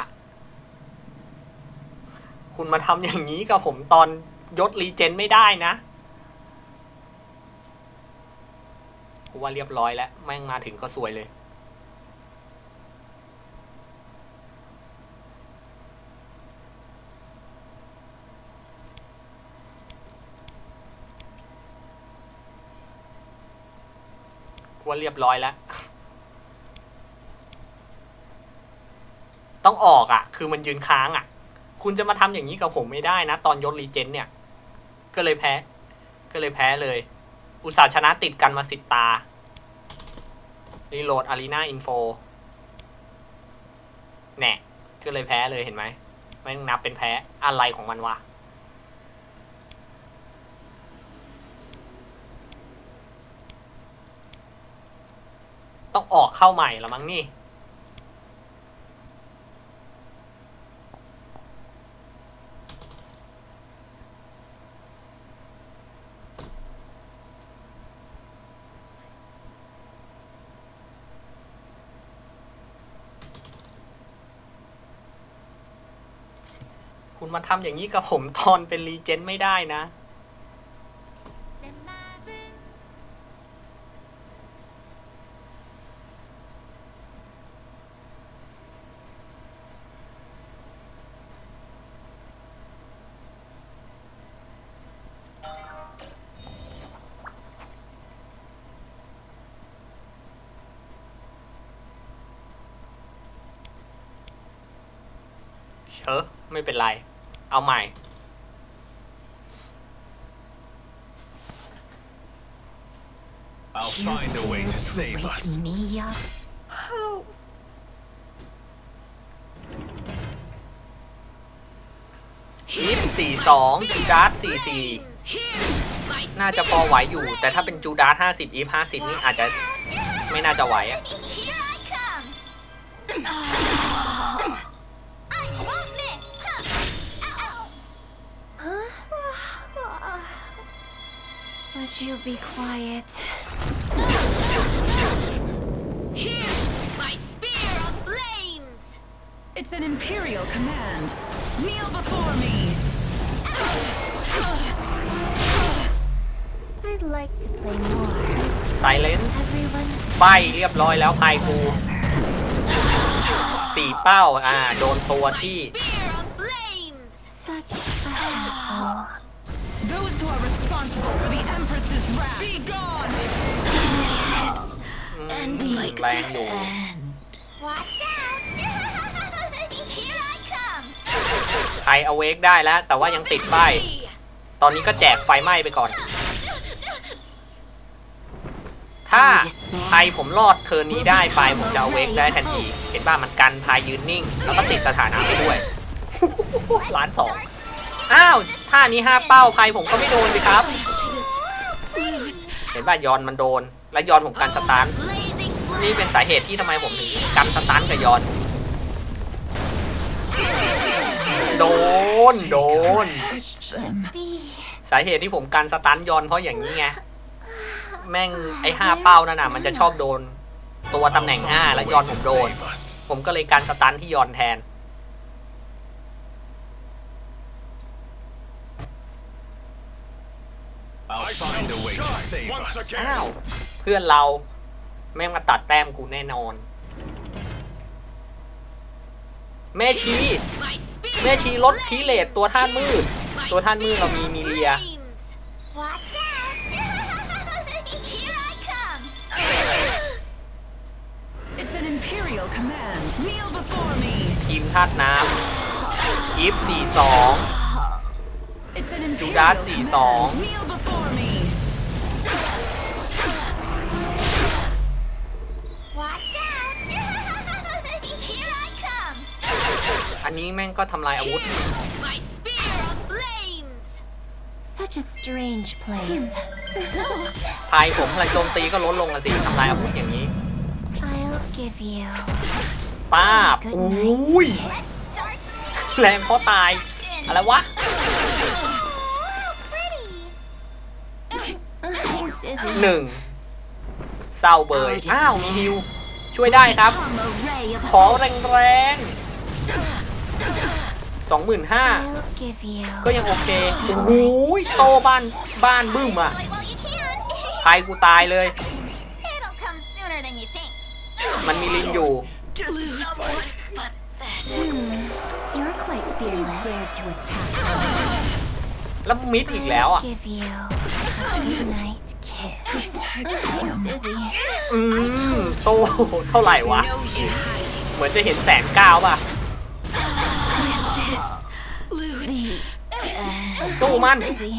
คุณมาทำอย่างนี้กับผมตอนยศรีเจนไม่ได้นะกูว่าเรียบร้อยแล้ว แม่งมาถึงก็สวยเลย กูว่าเรียบร้อยแล้ว ต้องออกอ่ะ คือมันยืนค้างอ่ะ คุณจะมาทำอย่างนี้กับผมไม่ได้นะ ตอนยศรีเจนเนี่ย ก็เลยแพ้ เลย อุตส่าห์ชนะติดกันมา10 ตา รีโหลดอารีนาอินโฟแน่ก็เลยแพ้เลยเห็นไหม ไม่นับเป็นแพ้อะไรของมันวะ ต้องออกเข้าใหม่แล้วมั้งนี่ คุณมาทำอย่างนี้กับผมตอนเป็นรีเจนไม่ได้นะ ชเชอะไม่เป็นไรเอาใหม่ I'll find a way to save us. Me up. อีฟ42จูดาส44น่าจะพอไหวอยู่แต่ถ้าเป็นจูดาส50อีฟ50นี่อาจจะไม่น่าจะไหวอะ Here I come. I won't miss. Would you be quiet? Here's my spear of flames! It's an Imperial command. Kneel before me. I'd like to play more. ไซเลน Everyone ใบเรียบร้อยแล้วพายกู4เป้าโดนตัวที่ Spear of flames! such a handful. Those who are responsible for the Empress's wrath, be gone! แรงอยู่ Watch out. Here I come. ไทยเอาเวกได้แล้วแต่ว่ายังติดป้ายตอนนี้ก็แจกไฟไหม้ไปก่อน ถ้าไทยผมรอดเทิร์นนี้ได้ไปผมจะเอาเวกได้ทันทีเห็นป่ะมันกันพายยืนนิ่งแล้วก็ติดสถานะไปด้วย ล้านสองอ้าวท่านี้5เป้าพายผมก็ไม่โดนสิครับ เห็นป่ะยอนมันโดนและยอนผมกันสตัน Blazing นี่เป็นสาเหตุที่ทำไมผมถึงกันสตันกับยอนโดน สาเหตุที่ผมกันสตันยอนเพราะอย่างนี้ไงแม่งไอ้5เป้านั่นน่ะมันจะชอบโดนตัวตำแหน่ง5แล้วยอนผมโดน Save us. ผมก็เลยกันสตันที่ยอนแทน I'll find a way to save us. อ้าวเพื่อนเราแม่งมาตัดแต้มกูแน่นอน แม่ชี my spear แม่ชีลดคีเลตตัวท่านมืด ตัวท่านมืดเรามีเลีย flames! Watch out. Here I come. It's an Imperial command. Kneel before me. ทีมธาตุน้ำอีฟ42 It's an Imperial Judas command. 42 Kneel before me. Watch out. Here I come. อันนี้แม่งก็ทำลายอาวุธ My spear of flames! Such a strange place. พายผมพลังโจมตีก็ลดลงละสิทำลายอาวุธอย่างนี้ I'll give you ป้าบอุ้ย Let's start. แรงเพราะตาย อะไรวะ Pretty. I'm dizzy. 1เศร้าเบยอ้าวมีฮิวช่วยได้ครับ Become a ray of ขอแรงๆ 25,000 I'll give you ก็ยังโอเค โอ้โหโตบ้านบึ้มอ่ะ Enjoy while you can. พายกูตายเลย It'll come sooner than you think. มันมีลิงอยู่ You're quite fearless. Dare to attack. แล้วมิดอีกแล้วอ่ะ I'll give you a good night kiss. I'm dizzy. โตเท่าไหร่วะ เหมือนจะเห็น109,000ป่ะ สู้มัน Dizzy.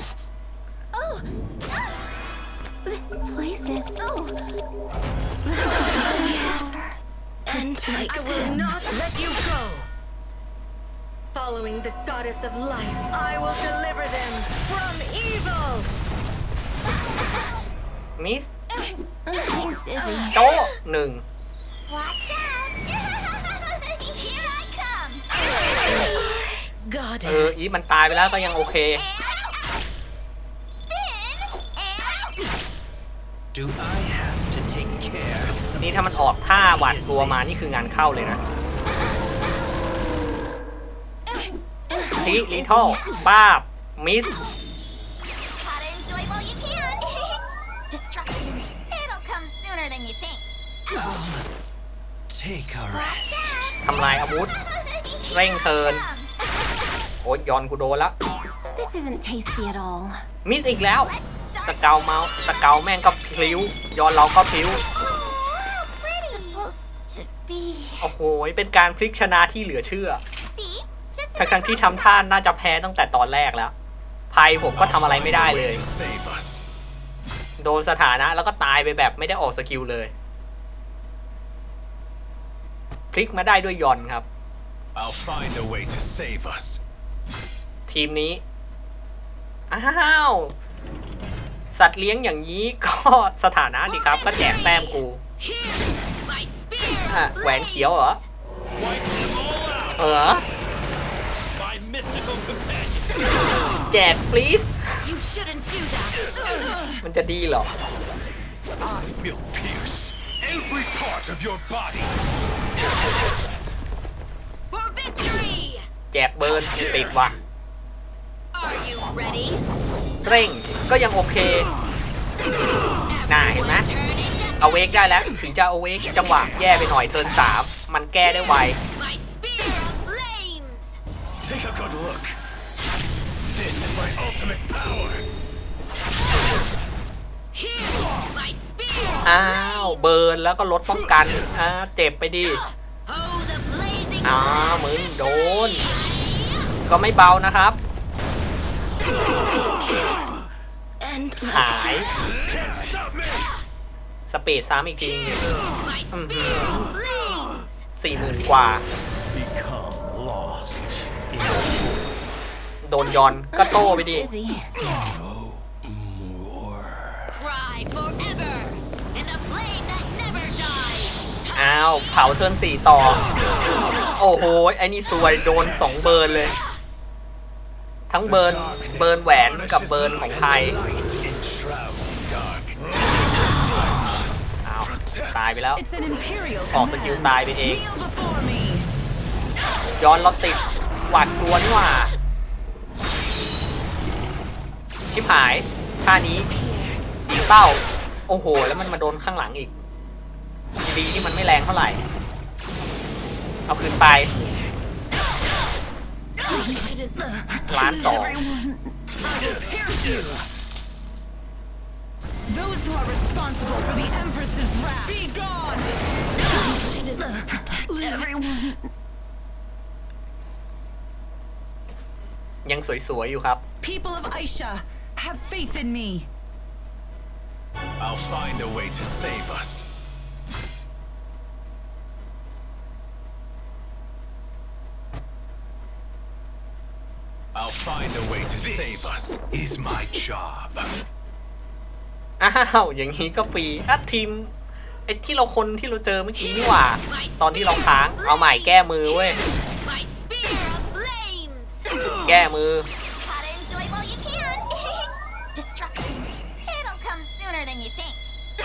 This place is so. And I will not let you go! Following the goddess of life, I will deliver them from evil! มิส I'm dizzy. โต1 Watch out. Here I come. อีฟมันตายไปแล้วก็ยังโอเค Do I have to take care of some นี่ถ้ามันออกท่าหวาดกลัวมานี่คืองานเข้าเลยนะทีลิทอลป้าบมิส Gotta enjoy while you can. Destruction. It'll come sooner than you think. take a rest? ทำลายอาวุธ เร่งเทิร์น โอ๊ยยอนกูโดนแล้ว This isn't tasty at all. มิสอีกแล้ว สเกลแม่งก็พลิ้วยอนเราก็พลิ้ว Supposed to be. โอ้โหเป็นการพลิกชนะที่เหลือเชื่อ See? ทั้งที่ทำท่าน่าจะแพ้ตั้งแต่ตอนแรกแล้วไพ่ผมก็ทำอะไรไม่ได้เลยโดนสถานะแล้วก็ตายไปแบบไม่ได้ออกสกิลเลยพลิกมาได้ด้วยยอนครับ I'll find a way to save us. ทีมนี้อ้าวสัตว์เลี้ยงอย่างนี้ก็สถานะดิครับก็แจกแต้มกูแหวนเขียวเหรอแจกฟรีสมันจะดีเหรอ I will pierce every part of your body. For victory! แจกเบิร์นติดว่ะ Are you ready? เร่งก็ยังโอเคน่าเห็นไหมเอาเวกได้แล้วถึงจะเอาเวกจังหวะแย่ไปหน่อยเทิร์น3มันแก้ได้ไว My spear of flames! Take a good look. This is my ultimate power. Here's my spear of อ้าวเบิร์นแล้วก็ลดป้องกันเจ็บไปดิ Oh, the blazing มึงโดนก็ไม่เบานะครับ หาย Can't stop me. สเปซซ้ำอีกที my spear of flames! 40,000 กว่า Become lost. โดนยอนก็โต้ไปดิ Dizzy. Cry forever in a flame that never dies! อ้าวเผาเทิร์น4ต่อโอ้โหไอ้นี่สวยโดน2เบิร์นเลยทั้งเบิร์นแหวนกับเบิร์นของไทยอ้าวตายไปแล้ว It's an imperial ออกสกิล command. ตายไปเอง Kneel before me. ย้อนเราติดหวาดกลัวนี่หว่าชิบหายท่านี้สีเป้าโอ้โหแล้วมันมาโดนข้างหลังอีกดีที่มันไม่แรงเท่าไหร่เอาคืนไป1,200,000 Those who are responsible for the Empress's wrath, be gone! Protect everyone. ยังสวยๆอยู่ครับ People of Aisha, have faith in me. I'll find a way to save us. I'll find a way to save us. Is my job. อ้าวอย่างนี้ก็ฟรีทีมไอ้ที่เราเจอเมื่อกี้นี่หว่าตอนที่เราค้างเอาใหม่แก้มือเว้ย My spear of flames! แก้มือ Gotta enjoy while you can. Destruction. It'll come sooner than you think.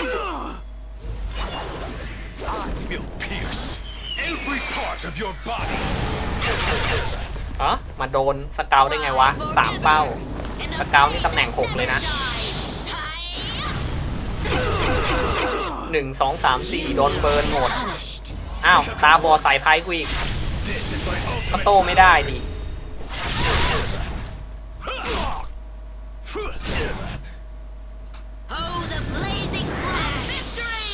I will pierce every part of your body. มาโดนสเกลได้ไงวะ3เป้า สเกลนี่ตำแหน่ง6เลยนะ1 2 3 4โดนเบิร์นหมดอ้าวตาบอดสายไพ่กูอีก This is my ก็ ultimate โต้ไม่ได้ดิ Oh, the blazing flag! Victory!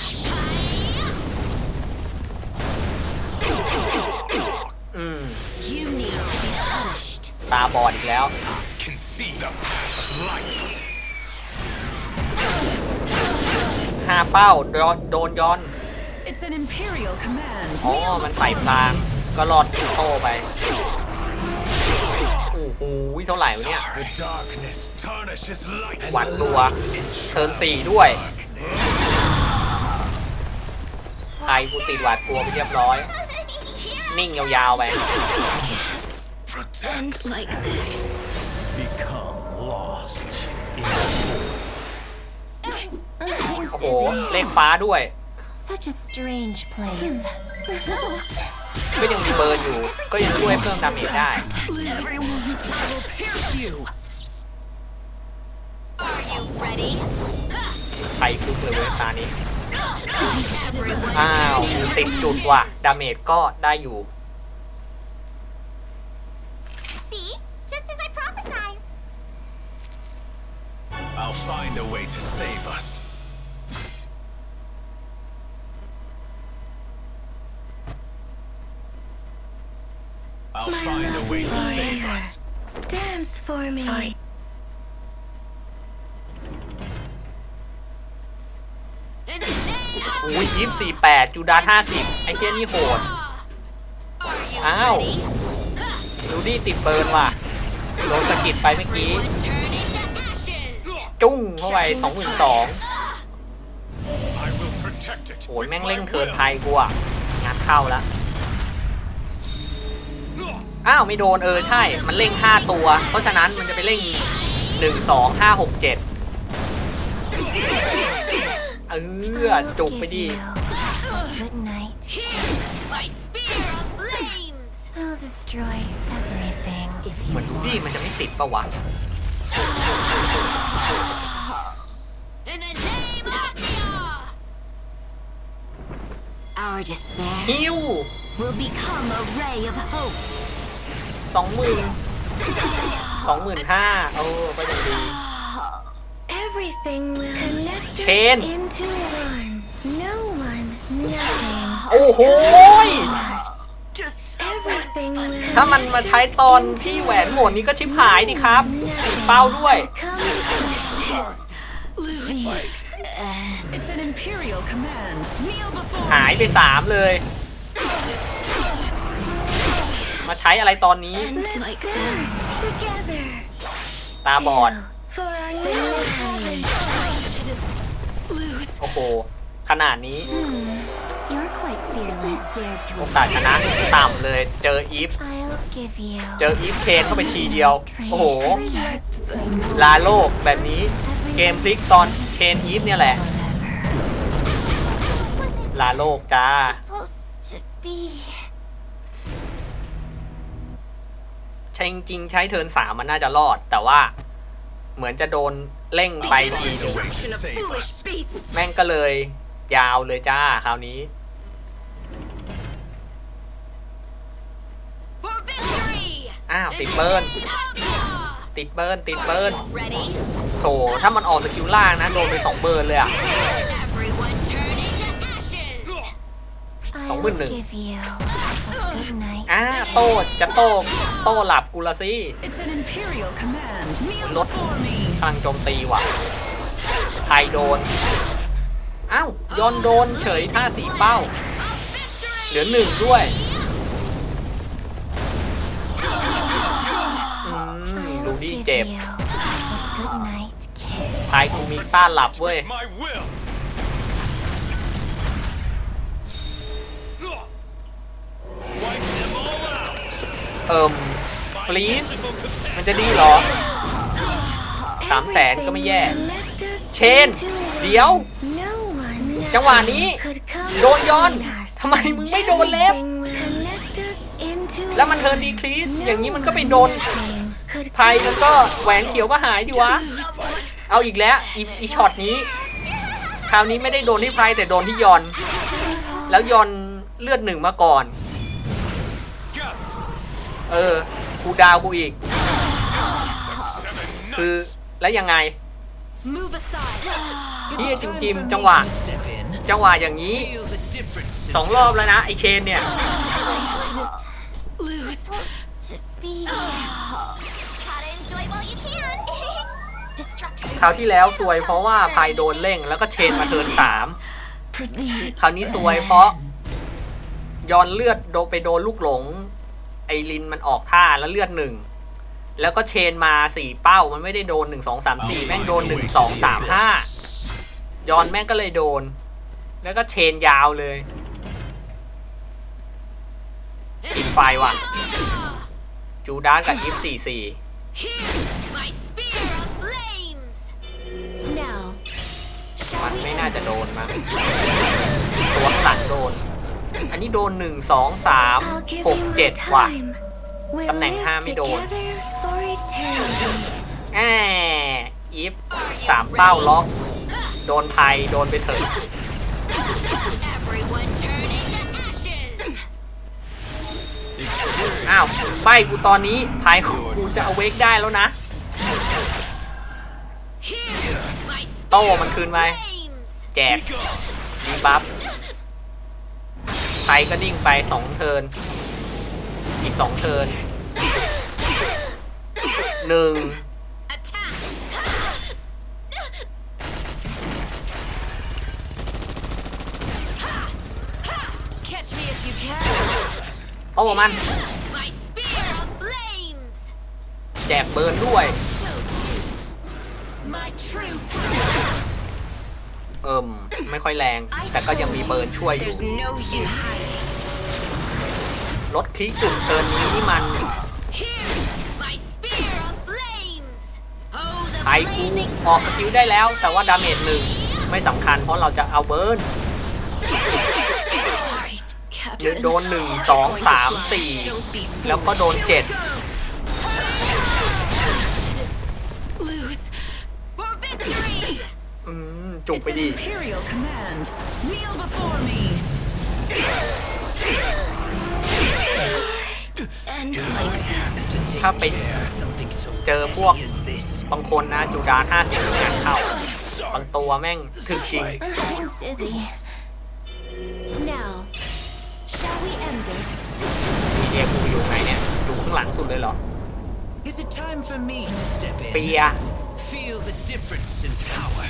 You need to be punished. ตาบอดอีกแล้ว can see the path of light. 5 เป้าโดนย้อน It's an imperial command. มันใส่พลางก็รอดโต้ไปโอ้โหเท่าไหร่วะเนี่ย The darkness tarnishes light. หวัดตัวเทิร์น4ด้วยไทยกูติดหวาดกลัวไปเรียบร้อย นิ่งยาวๆไป Protect. Like this. Become lost. โอ้โห เลขฟ้าด้วย Such a strange place. ก็ยังมีเบิร์นอยู่ ก็ยังช่วยเพิ่มดาเมจได้ Everyone, I will pierce you. Are you ready? ไทยคึกเลยเว้ยตานี้ Everyone อ้าว ติดจุดว่ะ ดาเมจก็ได้อยู่ See? Just as I prophesized. I'll find a way to save us. I'll find a way to save us. Dance for me. อุ้ย24-8จูดา50ไอ้เหี้ยนี่โหดอ้าวดูดิติดเบิร์นว่ะโดนสะกิดไปเมื่อกี้จุ้งเข้าไป 22,000 โอ้ยแม่งเล่นเคิร์นไทยกูอ่ะงานเข้าแล้วอ้าวไม่โดนใช่มันเล่ง5ตัวเพราะฉะนั้นมันจะไปเล่ง1 2 5 6 7จุกไปดิ Good night. I'll destroy everything if เหมื you อนดูดิมันจะไม่ติดปะวะ Our despair ฮิว will become a ray of hope. 25,000ก็ยังดี everything will connect us Chain. into one. No one, nothing. โอ้โห Everything will ถ้ามันมาใช้ตอนที่แหวนหมดนี้ก็ชิบหายดิครับสีเป้าด้วย come It's an Imperial command. Kneel before หายไป3เลย มาใช้อะไรตอนนี้ Let's dance together. ตาบอด For our new home. โอ้โห ขนาดนี้ You're quite fearless. Dare to โอกาสชนะต่ำเลย เจออีฟ I'll give you เจออีฟเชนเข้าไปทีเดียว โอ้โห protect them ลาโลกแบบนี้ เกมพลิกตอนเชนอีฟเนี่ยแหละ ลาโลกจ้า Supposed to be. ใช่จริงๆใช้เทิร์น3มันน่าจะรอด แต่ว่าเหมือนจะโดนเร่งไปทีนึง Way to save Foolish us. beasts. แม่งก็เลยยาวเลยจ้าคราวนี้ For victory. อ้าวติดเบิร์น ติดเบิร์น Ready? โถถ้ามันออกสกิลล่างนะโดนไป2เบิร์นเลยอ่ะ Everyone turn into ashes. I'll Mình đừng. give you a good night. โต้จะโต้หลับกูละสิ It's an Imperial command. Kneel Lốt. before me. พลังโจมตีว่ะไทยโดน อ้าวยอนโดนเฉยท่าสีเป้า เหลือ1ด้วยดู I'll ดิ give เจ็บ you a good night kiss. ไทยกูมีต้านหลับเว้ย My will. Wipe them all out. ฟรีซมันจะดีเหรอ 300,000 ก็ไม่แย่ Connect us เชน into one. เดี๋ยว No one, จังหวะนี้ could come โดนย้อน between us. ทำไมมึงไม่โดนเล็บ Everything will connect us into แล้วมันเทิร์น one. ดีคลีส No อย่างนี้มันก็ไปโดน nothing could ไทยมันก็แหวนเขียวก็หายดิวะ เอาอีกแล้วอีช็อตนี้ คราวนี้ไม่ได้โดนที่ไพรแต่โดนที่ยอน แล้วยอนเลือด1มาก่อน คูดาวกูอีก คือแล้วยังไง Move aside. เฮียจิมจังหวะอย่างนี้ 2 รอบแล้วนะไอเชนเนี่ย Supposed to be. Gotta enjoy while you can. Destruction. คราวที่แล้วซวยเพราะว่าไพรโดนเร่งแล้วก็เชนมาเทิร์น3 คราวนี้ซวยเพราะยอนเลือดไปโดนลูกหลง ไอรินมันออกท่าแล้วเลือด1แล้วก็เชนมา4เป้ามันไม่ได้โดน1 2 3 4แม่งโดน1 2 3 5ยอนแม่งก็เลยโดน แล้วก็เชนยาวเลยติดไฟว่ะจูดาสกับ24-4 Here's my spear of flames. Now. มันไม่น่าจะโดนมั้งตัวหลังโดน อันนี้โดน1 2 3 I'll give 6 you my 7 ว่ะ time. We'll ตำแหน่ง live 5 ไม่โดน together for eternity. อีฟ3 เป้าล็อก โดนไทยโดนไปเถอะ Everyone turn into ashes. อ้าวใบกูตอนนี้ไทยกูจะเอาเวกได้แล้วนะ Here's my โต้ spear มันคืน of ไป flames. แจกดีบัฟไทยก็นิ่งไป2 เทิร์นอีก2 เทิร์น 1 Catch me if you can. โต้มัน My spear of flames. แจกเบิร์นด้วย My true power. ไม่ค่อยแรง แต่ก็ยังมีเบิร์นช่วยอยู่ There's no use hiding. ลดคลิกจุดเทิร์นนี้นี่มัน Here's my spear of flames. Oh, the ไอ้กูออกสกิลได้แล้ว แต่ว่าดาเมจ1ไม่สำคัญเพราะเราจะเอาเบิร์น Captain. โดน1 2 3 4 แล้วก็โดน7 Lose. for victory. จุก It's ไป an ดิ imperial command. Kneel before me. And like this. ถ้าไปเจอพวกบางคนนะจูดาน50งานเข้าบางตัวแม่งถึกจริง I'm dizzy. Now, shall we end this? เรียกกูอยู่ไหนเนี่ยอยู่ข้างหลังสุดเลยเหรอ Is it time for me to step เฟีย in? Feel the difference in power.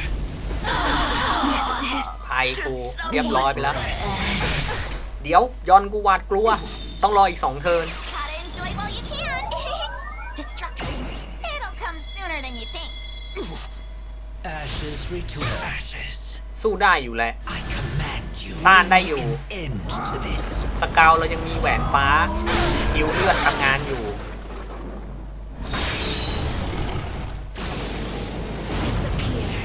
ไพ่กูเรียบร้อยไปแล้ว เดี๋ยวยอนกูหวาดกลัว ต้องรออีก2 เทิร์น Gotta enjoy while you can. Destruction. It'll come sooner than you think. Ashes to ashes. สู้ได้อยู่แหละ I command you. ต้านได้อยู่ End to this. สเกาเรายังมีแหวนฟ้าฮิวเลือดทำงานอยู่ Disappear.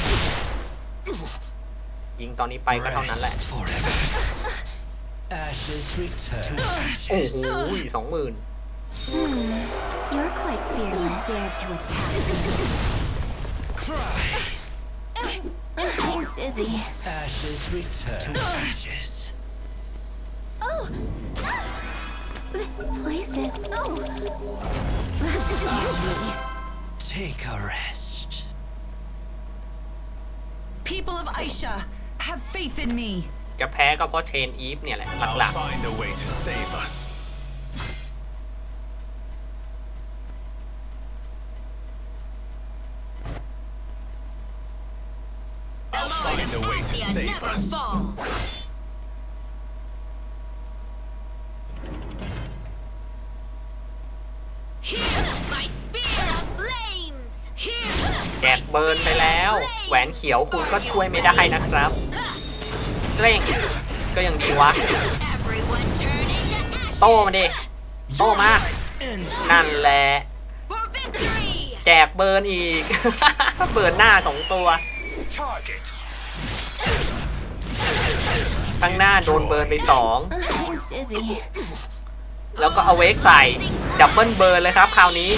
ยิงตอนนี้ไปก็เท่านั้นแหละ Rest forever. Ashes return to โอ้ ashes. โห20,000 You're quite fearless. Dare to attack me. Cry. I'm dizzy. Ashes return to ashes. This place is. Excuse me. Take a rest. People of Aisha, have faith in me. จะแพ้ก็เพราะเชนอีฟเนี่ยแหละหลัก I'll find a way to save us. I'll find a way to save Never us. fall. Here's my spear of flames. Here's ๆแจกเบิร์นไปแล้ว แหวนเขียวคุณก็ช่วยไม่ได้นะครับเร่งก็ยังดีวะ everyone turn into ashes. โต้มาดิ โต้มา Ends นั่นแหละ For victory. แจกเบิร์นอีก เบิร์นหน้า2 ตัว Target. ข้างหน้าโดนเบิร์นไป I'm dizzy. 2 แล้วก็เอาเวกใส่ ดับเบิลเบิร์นเลยครับคราวนี้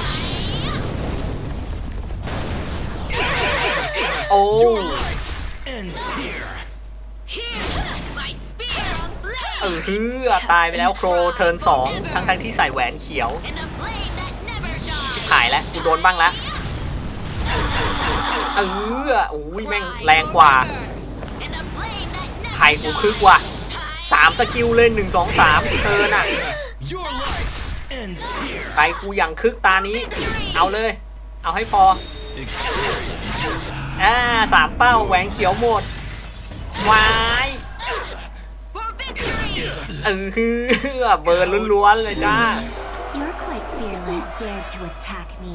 โอ้ ends here. Here's my spear of flames. ฮือตายไปแล้วโครเทิร์น2 ทั้งที่ใส่แหวนเขียว And a flame that never dies. ชิบหายแล้วกูโดนบ้างละอุ้ยแม่งแรงกว่า And a flame that never ไข่กูคึกว่ะ3 สกิลเลย 1 2 3 เทิร์นอ่ะ Your life ends here. ไข่กูอย่างคึกตานี้ เอาเลย เอาให้พอ 3 เป้าแหวนเขียวหมดวาย for victory. เบิร์นล้วนๆเลยจ้า You're quite fearless. Dare to attack me.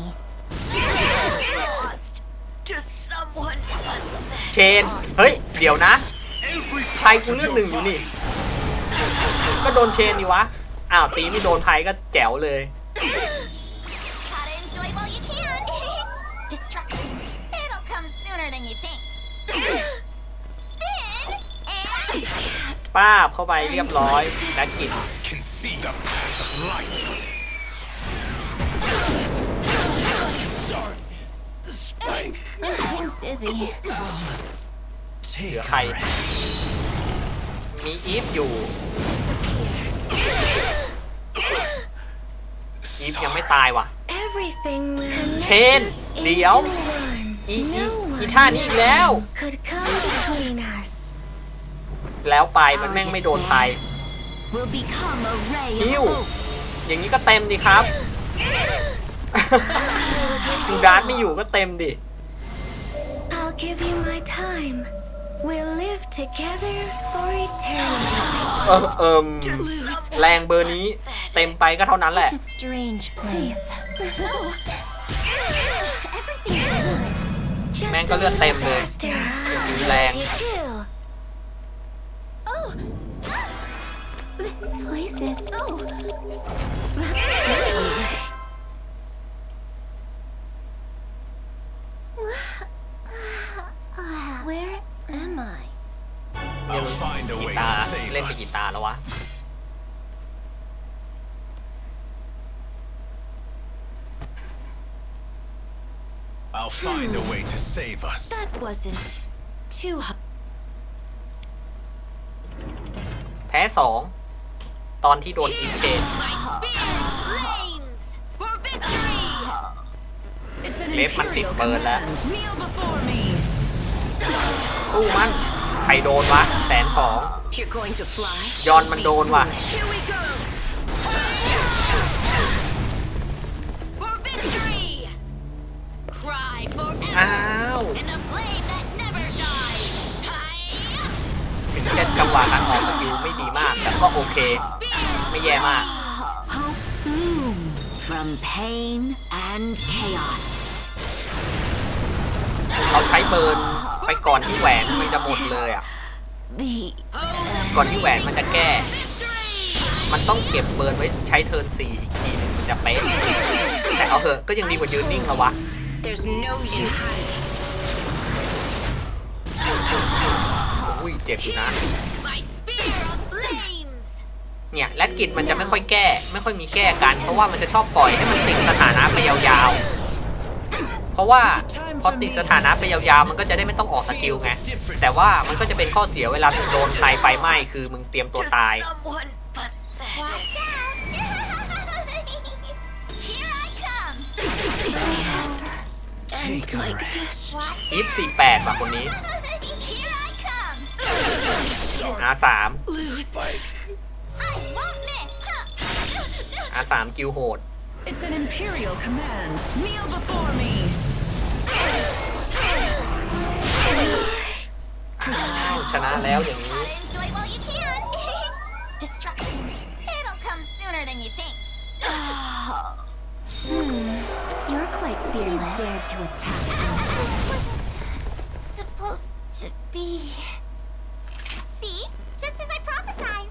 Lost to someone but เชน เฮ้ย เดี๋ยวนะ Every ไพ่ part กู of เลือด your 1 อยู่นี่ body. ก็โดนเชนนี่วะ อ้าวตีไม่โดนไพ่ก็แจ๋วเลย Gotta enjoy while you can. Destruction. It'll come sooner than you think. Spin and ป้าบเข้าไปเรียบร้อยนักกิน Can see the path of light. Sorry. Spike. I'm dizzy. Take Hi. a rest. มีอีฟอยู่ อีฟยังไม่ตายว่ะ Everything will เชน เดี๋ยว อีท่านี้อีกแล้ว could come between us. แล้วไปมันแม่งไม่โดนไพ่ Will become a ray ฮิว of hope. อย่างนี้ก็เต็มดิครับ จูดาสไม่อยู่ก็เต็มดิ I'll give you my time. We'll live together for eternity. แรงเบอร์นี้เต็มไปก็เท่านั้นแหละ Such a strange place. แม่งก็เลือดเต็มเลย แรง This place is so. Where am I? เนี่ย I'll find a กี way ตา to ร์ save เล่นไป us. กีตาร์แล้ววะ I'll find a way to save us. That wasn't too hard. แพ้2 ตอนที่โดนอินเชน My spear flames for victory. It's an Left man imperial pick bird lah. command. Kneel before me. สู้มัน ใครโดนวะ120,000 You're going to fly? ยอนมันโดนว่ะ Here we go. For victory. Cry อ้า forever ว in a flame that never dies. Hi-ya! ถึงจะจังหวะการออกสกิลไม่ดีมาก แต่ก็โอเค ไม่แย่มาก Hope blooms from pain and chaos. เราใช้เบิร์นไปก่อนที่แหวนมันจะหมดเลยอ่ะ The ก่อนที่แหวนมันจะแก้ victory. มันต้องเก็บเบิร์นไว้ใช้เทิร์น4อีกทีหนึงมันจะเป๊ะ แต่เอาเถอะก็ยังดีกว่ายืนนิ่งแล้ววะ There's no use hiding. อุ้ยเจ็บอยู่นะ My spear of flames. เนี่ยแรดกิจมันจะไม่ค่อยแก้ ไม่ค่อยมีแก้กัน เพราะว่ามันจะชอบปล่อยให้มันติดสถานะไปยาวๆ เพราะว่าพอติดสถานะไปยาวๆ มันก็จะได้ไม่ต้องออกสกิลไง แต่ว่ามันก็จะเป็นข้อเสียเวลาโดนใครไฟไหม้คือมึงเตรียมตัว Just ตาย someone pathetic. Watch out! Here I come! Take a rest. Watch อีฟ48 ว่ะคนนี้ Here I come! R3 I won't miss! Huh. R3 กิลโหด It's an imperial command. Kneel before me. อ้าวชนะแล้วอย่างนี้ Gotta enjoy while you can! Destruction. It'll come sooner than you think. You're quite fearless. You dared to attack me. Supposed to be. See? Just as I prophesized.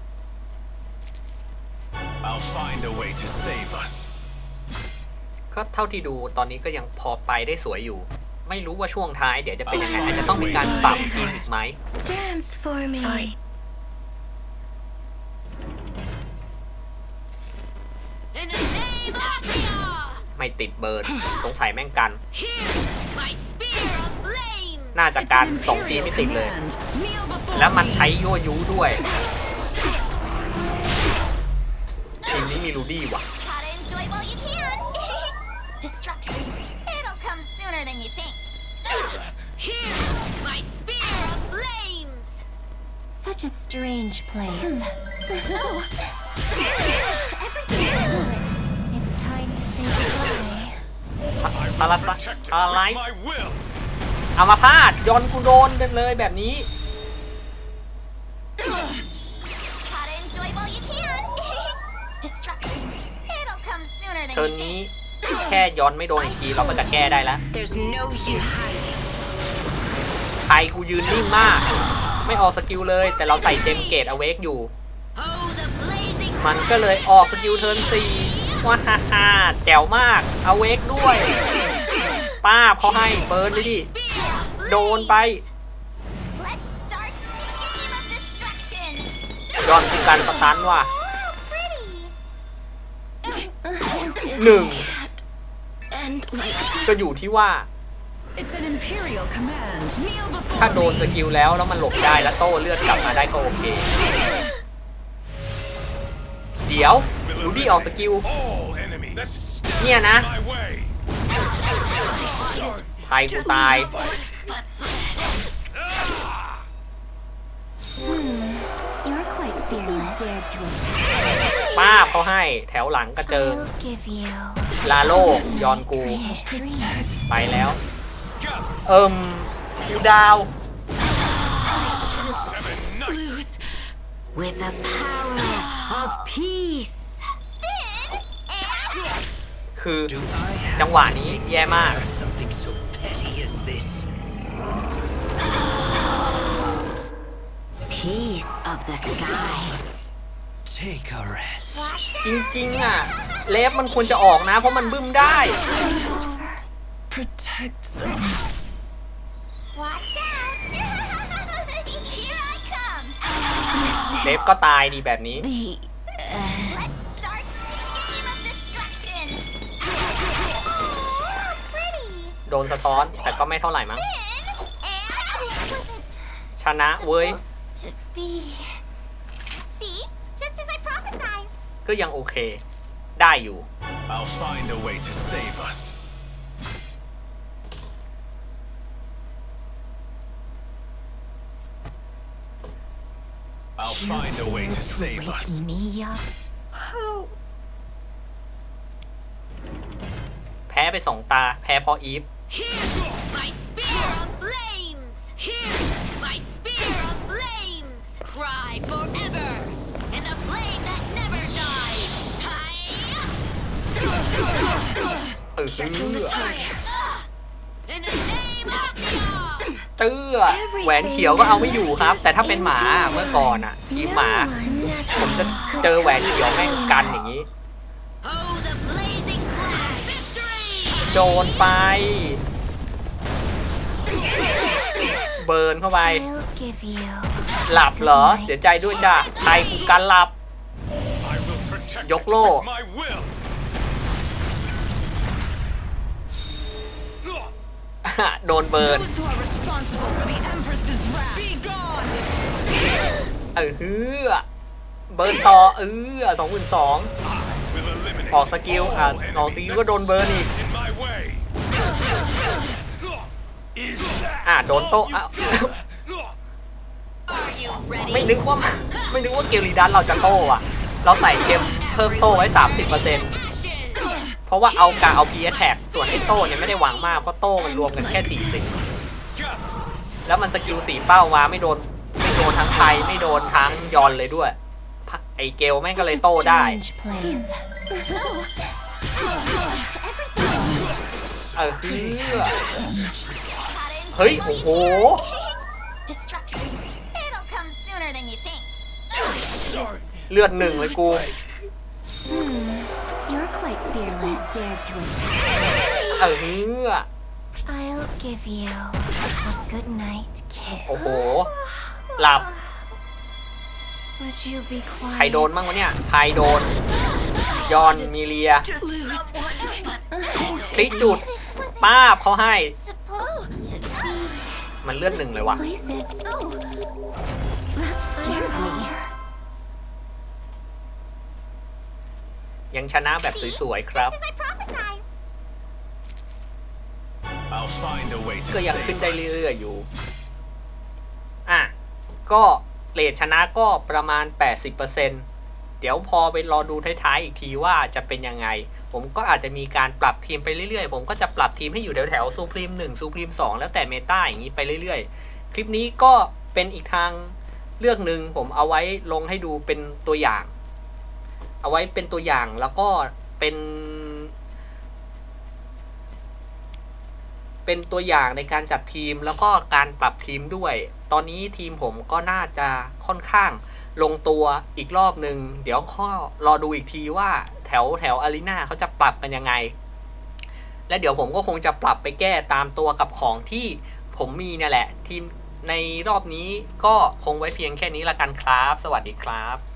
I'll find a way to save us. ก็เท่าที่ดูตอนนี้ก็ยังพอไปได้สวยอยู่ ไม่รู้ว่าช่วงท้ายเดี๋ยวจะเป็นยังไงอาจจะต้องมีการปรับทีมอีกไหม Dance for me. In the name of Mia. ไม่ติดเบิร์นสงสัยแม่งกัน Here's my spear of flames. น่าจะ It's การ an 2 ทีไม่ imperial ติดเลย command. Kneel before แล้วมัน me. ใช้ยั่วยุด้วย ทีมนี้มีรูดี้ว่ะ Gotta enjoy while you can. Destruction. It'll come sooner than you think. Here's my spear of flames. Such a strange place. It's time to say goodbye. พาราไซ Protect it พาราไล with ท์ my will. เอามาพาดยอนกูโดนเลยแบบนี้ Gotta enjoy while you can. Destruction. It'll come sooner than เทิร์น you นี้ think. แค่ย้อนไม่โดนอีกทีเราก็จะแก้ได้แล้ว There's no use hiding. ใครกูยืนนิ่งมาก ไม่ออกสกิลเลย แต่เราใส่เจมเกตอเวกอยู่ Oh, the blazing มันก็เลยออกสกิลเทิร์น4ว้าฮ่าฮ่าแจ๋วมากอเวกด้วย ป้าบเขาให้เบิร์นเลยดิ spear of โดนไป Let's start the game of destruction. ยอนคือการสตันว่ะ Oh, pretty. 1 And my ก็อยู่ที่ว่า It's an imperial command. Kneel ถ้า before โดนส me. กิลแล้วมันหลบได้แล้วโต้เลือดกลับมาได้ก็โอเค เดี๋ยวรูดี้ออกสกิล All enemies. Stand เนี่ยนะ my way. ไทยกูตาย You're quite fearless. You dared to attack me. ป้าบเขาให้แถวหลังกระเจิง I'll give you ลาโลยอนกู dreams. ไปแล้วคิวดาว Lose with the power of peace. คือ Do I have จังหวะนี้แย่มาก something so petty as this? Peace of the sky. Take a rest. จริงๆอ่ะเลฟมันควรจะออกนะเพราะมันบึ้มได้ Protect them. Watch out. Here I come. เลฟก็ตายดีแบบนี้ The let's start the game of destruction. Oh, pretty. โดนสะท้อนแต่ก็ไม่เท่าไหร่มั้ง And this wasn't ชนะเว้ย supposed to be. See, just as I prophesized. ก็ยังโอเค ได้อยู่ I'll find a way to save us. I'll find a way to save us. Me up. แพ้ไป2 ตา แพ้เพราะอีฟ Here's my spear of flames! Here's my spear of flames! Cry forever in a flame that never dies! Hi-ya! In the name of the all! เตื้อแหวนเขียวก็เอาไม่อยู่ครับ แต่ถ้าเป็นหมาเมื่อก่อนอ่ะ ทีมหมา ผมจะเจอแหวนเขียวแม่งกันอย่างนี้ Oh, the blazing flag! Victory! โดนไป เบิร์นเข้าไป I'll give you หลับเหรอ เสียใจด้วยจ้ะใครกูกันหลับ I will protect Yok it lo. with my will. โดนเบิร์น Those who are responsible for the Empress's wrath, be gone! เบิร์นต่อ22,000 Will eliminate ออกสกิล all ออกส enemies กิลก็โดนเบิร์นอีก in my way. Is that โดนโต๊ะ Are you ไม่ ready? นึกว่าเกลลีดันเราจะโต้อะเราใส่เกมเพิ่มโต้ไว้ 30% Ashes! เพราะว่าเอาพีแท็กส่วนไอ้โต้เนี่ยไม่ได้หวังมากเพราะโต้มันรวมกันแค่40แล้วมันสกิล4 เป้ามาไม่โดนทั้งไทยไม่โดนทั้งยอนเลยด้วย ไอเกลแม่งก็เลยโต้ได้ strange place. เฮ้ยโอ้โห Destruction. It'll come sooner than you think. เลือด1เลยกู You're quite fearless. Dare to attack. I'll give you a good night โอ้โห kiss. หลับ Would you be ใคร quiet? โดนบ้างวะเนี่ยใครโดน ยอนมีเลีย คลิกจุด ป้าบเขาให้ Supposed to be. มันเลือด1เลยว่ะ Places. That scared me. ยังชนะแบบสวยๆครับ Just as I prophesized. I'll find a way to ก็ยังขึ้น save ได้ us. เรื่อยๆอยู่ ก็เรทชนะก็ประมาณ 80%เดี๋ยวพอไปรอดูท้ายๆอีกทีว่าจะเป็นยังไง ผมก็อาจจะมีการปรับทีมไปเรื่อยๆ ผมก็จะปรับทีมให้อยู่แถวๆซูพรีม1ซูพรีม2แล้วแต่เมตาอย่างนี้ไปเรื่อยๆ คลิปนี้ก็เป็นอีกทางเลือกหนึ่งผมเอาไว้ลงให้ดูเป็นตัวอย่าง เอาไว้เป็นตัวอย่างแล้วก็เป็นตัวอย่างในการจัดทีมแล้วก็การปรับทีมด้วย ตอนนี้ทีมผมก็น่าจะค่อนข้างลงตัวอีกรอบหนึ่งเดี๋ยวข้อรอดูอีกทีว่าแถวอารีนาเขาจะปรับกันยังไง และเดี๋ยวผมก็คงจะปรับไปแก้ตามตัวกับของที่ผมมีเนี่ยแหละทีมในรอบนี้ก็คงไว้เพียงแค่นี้ละกันครับสวัสดีครับ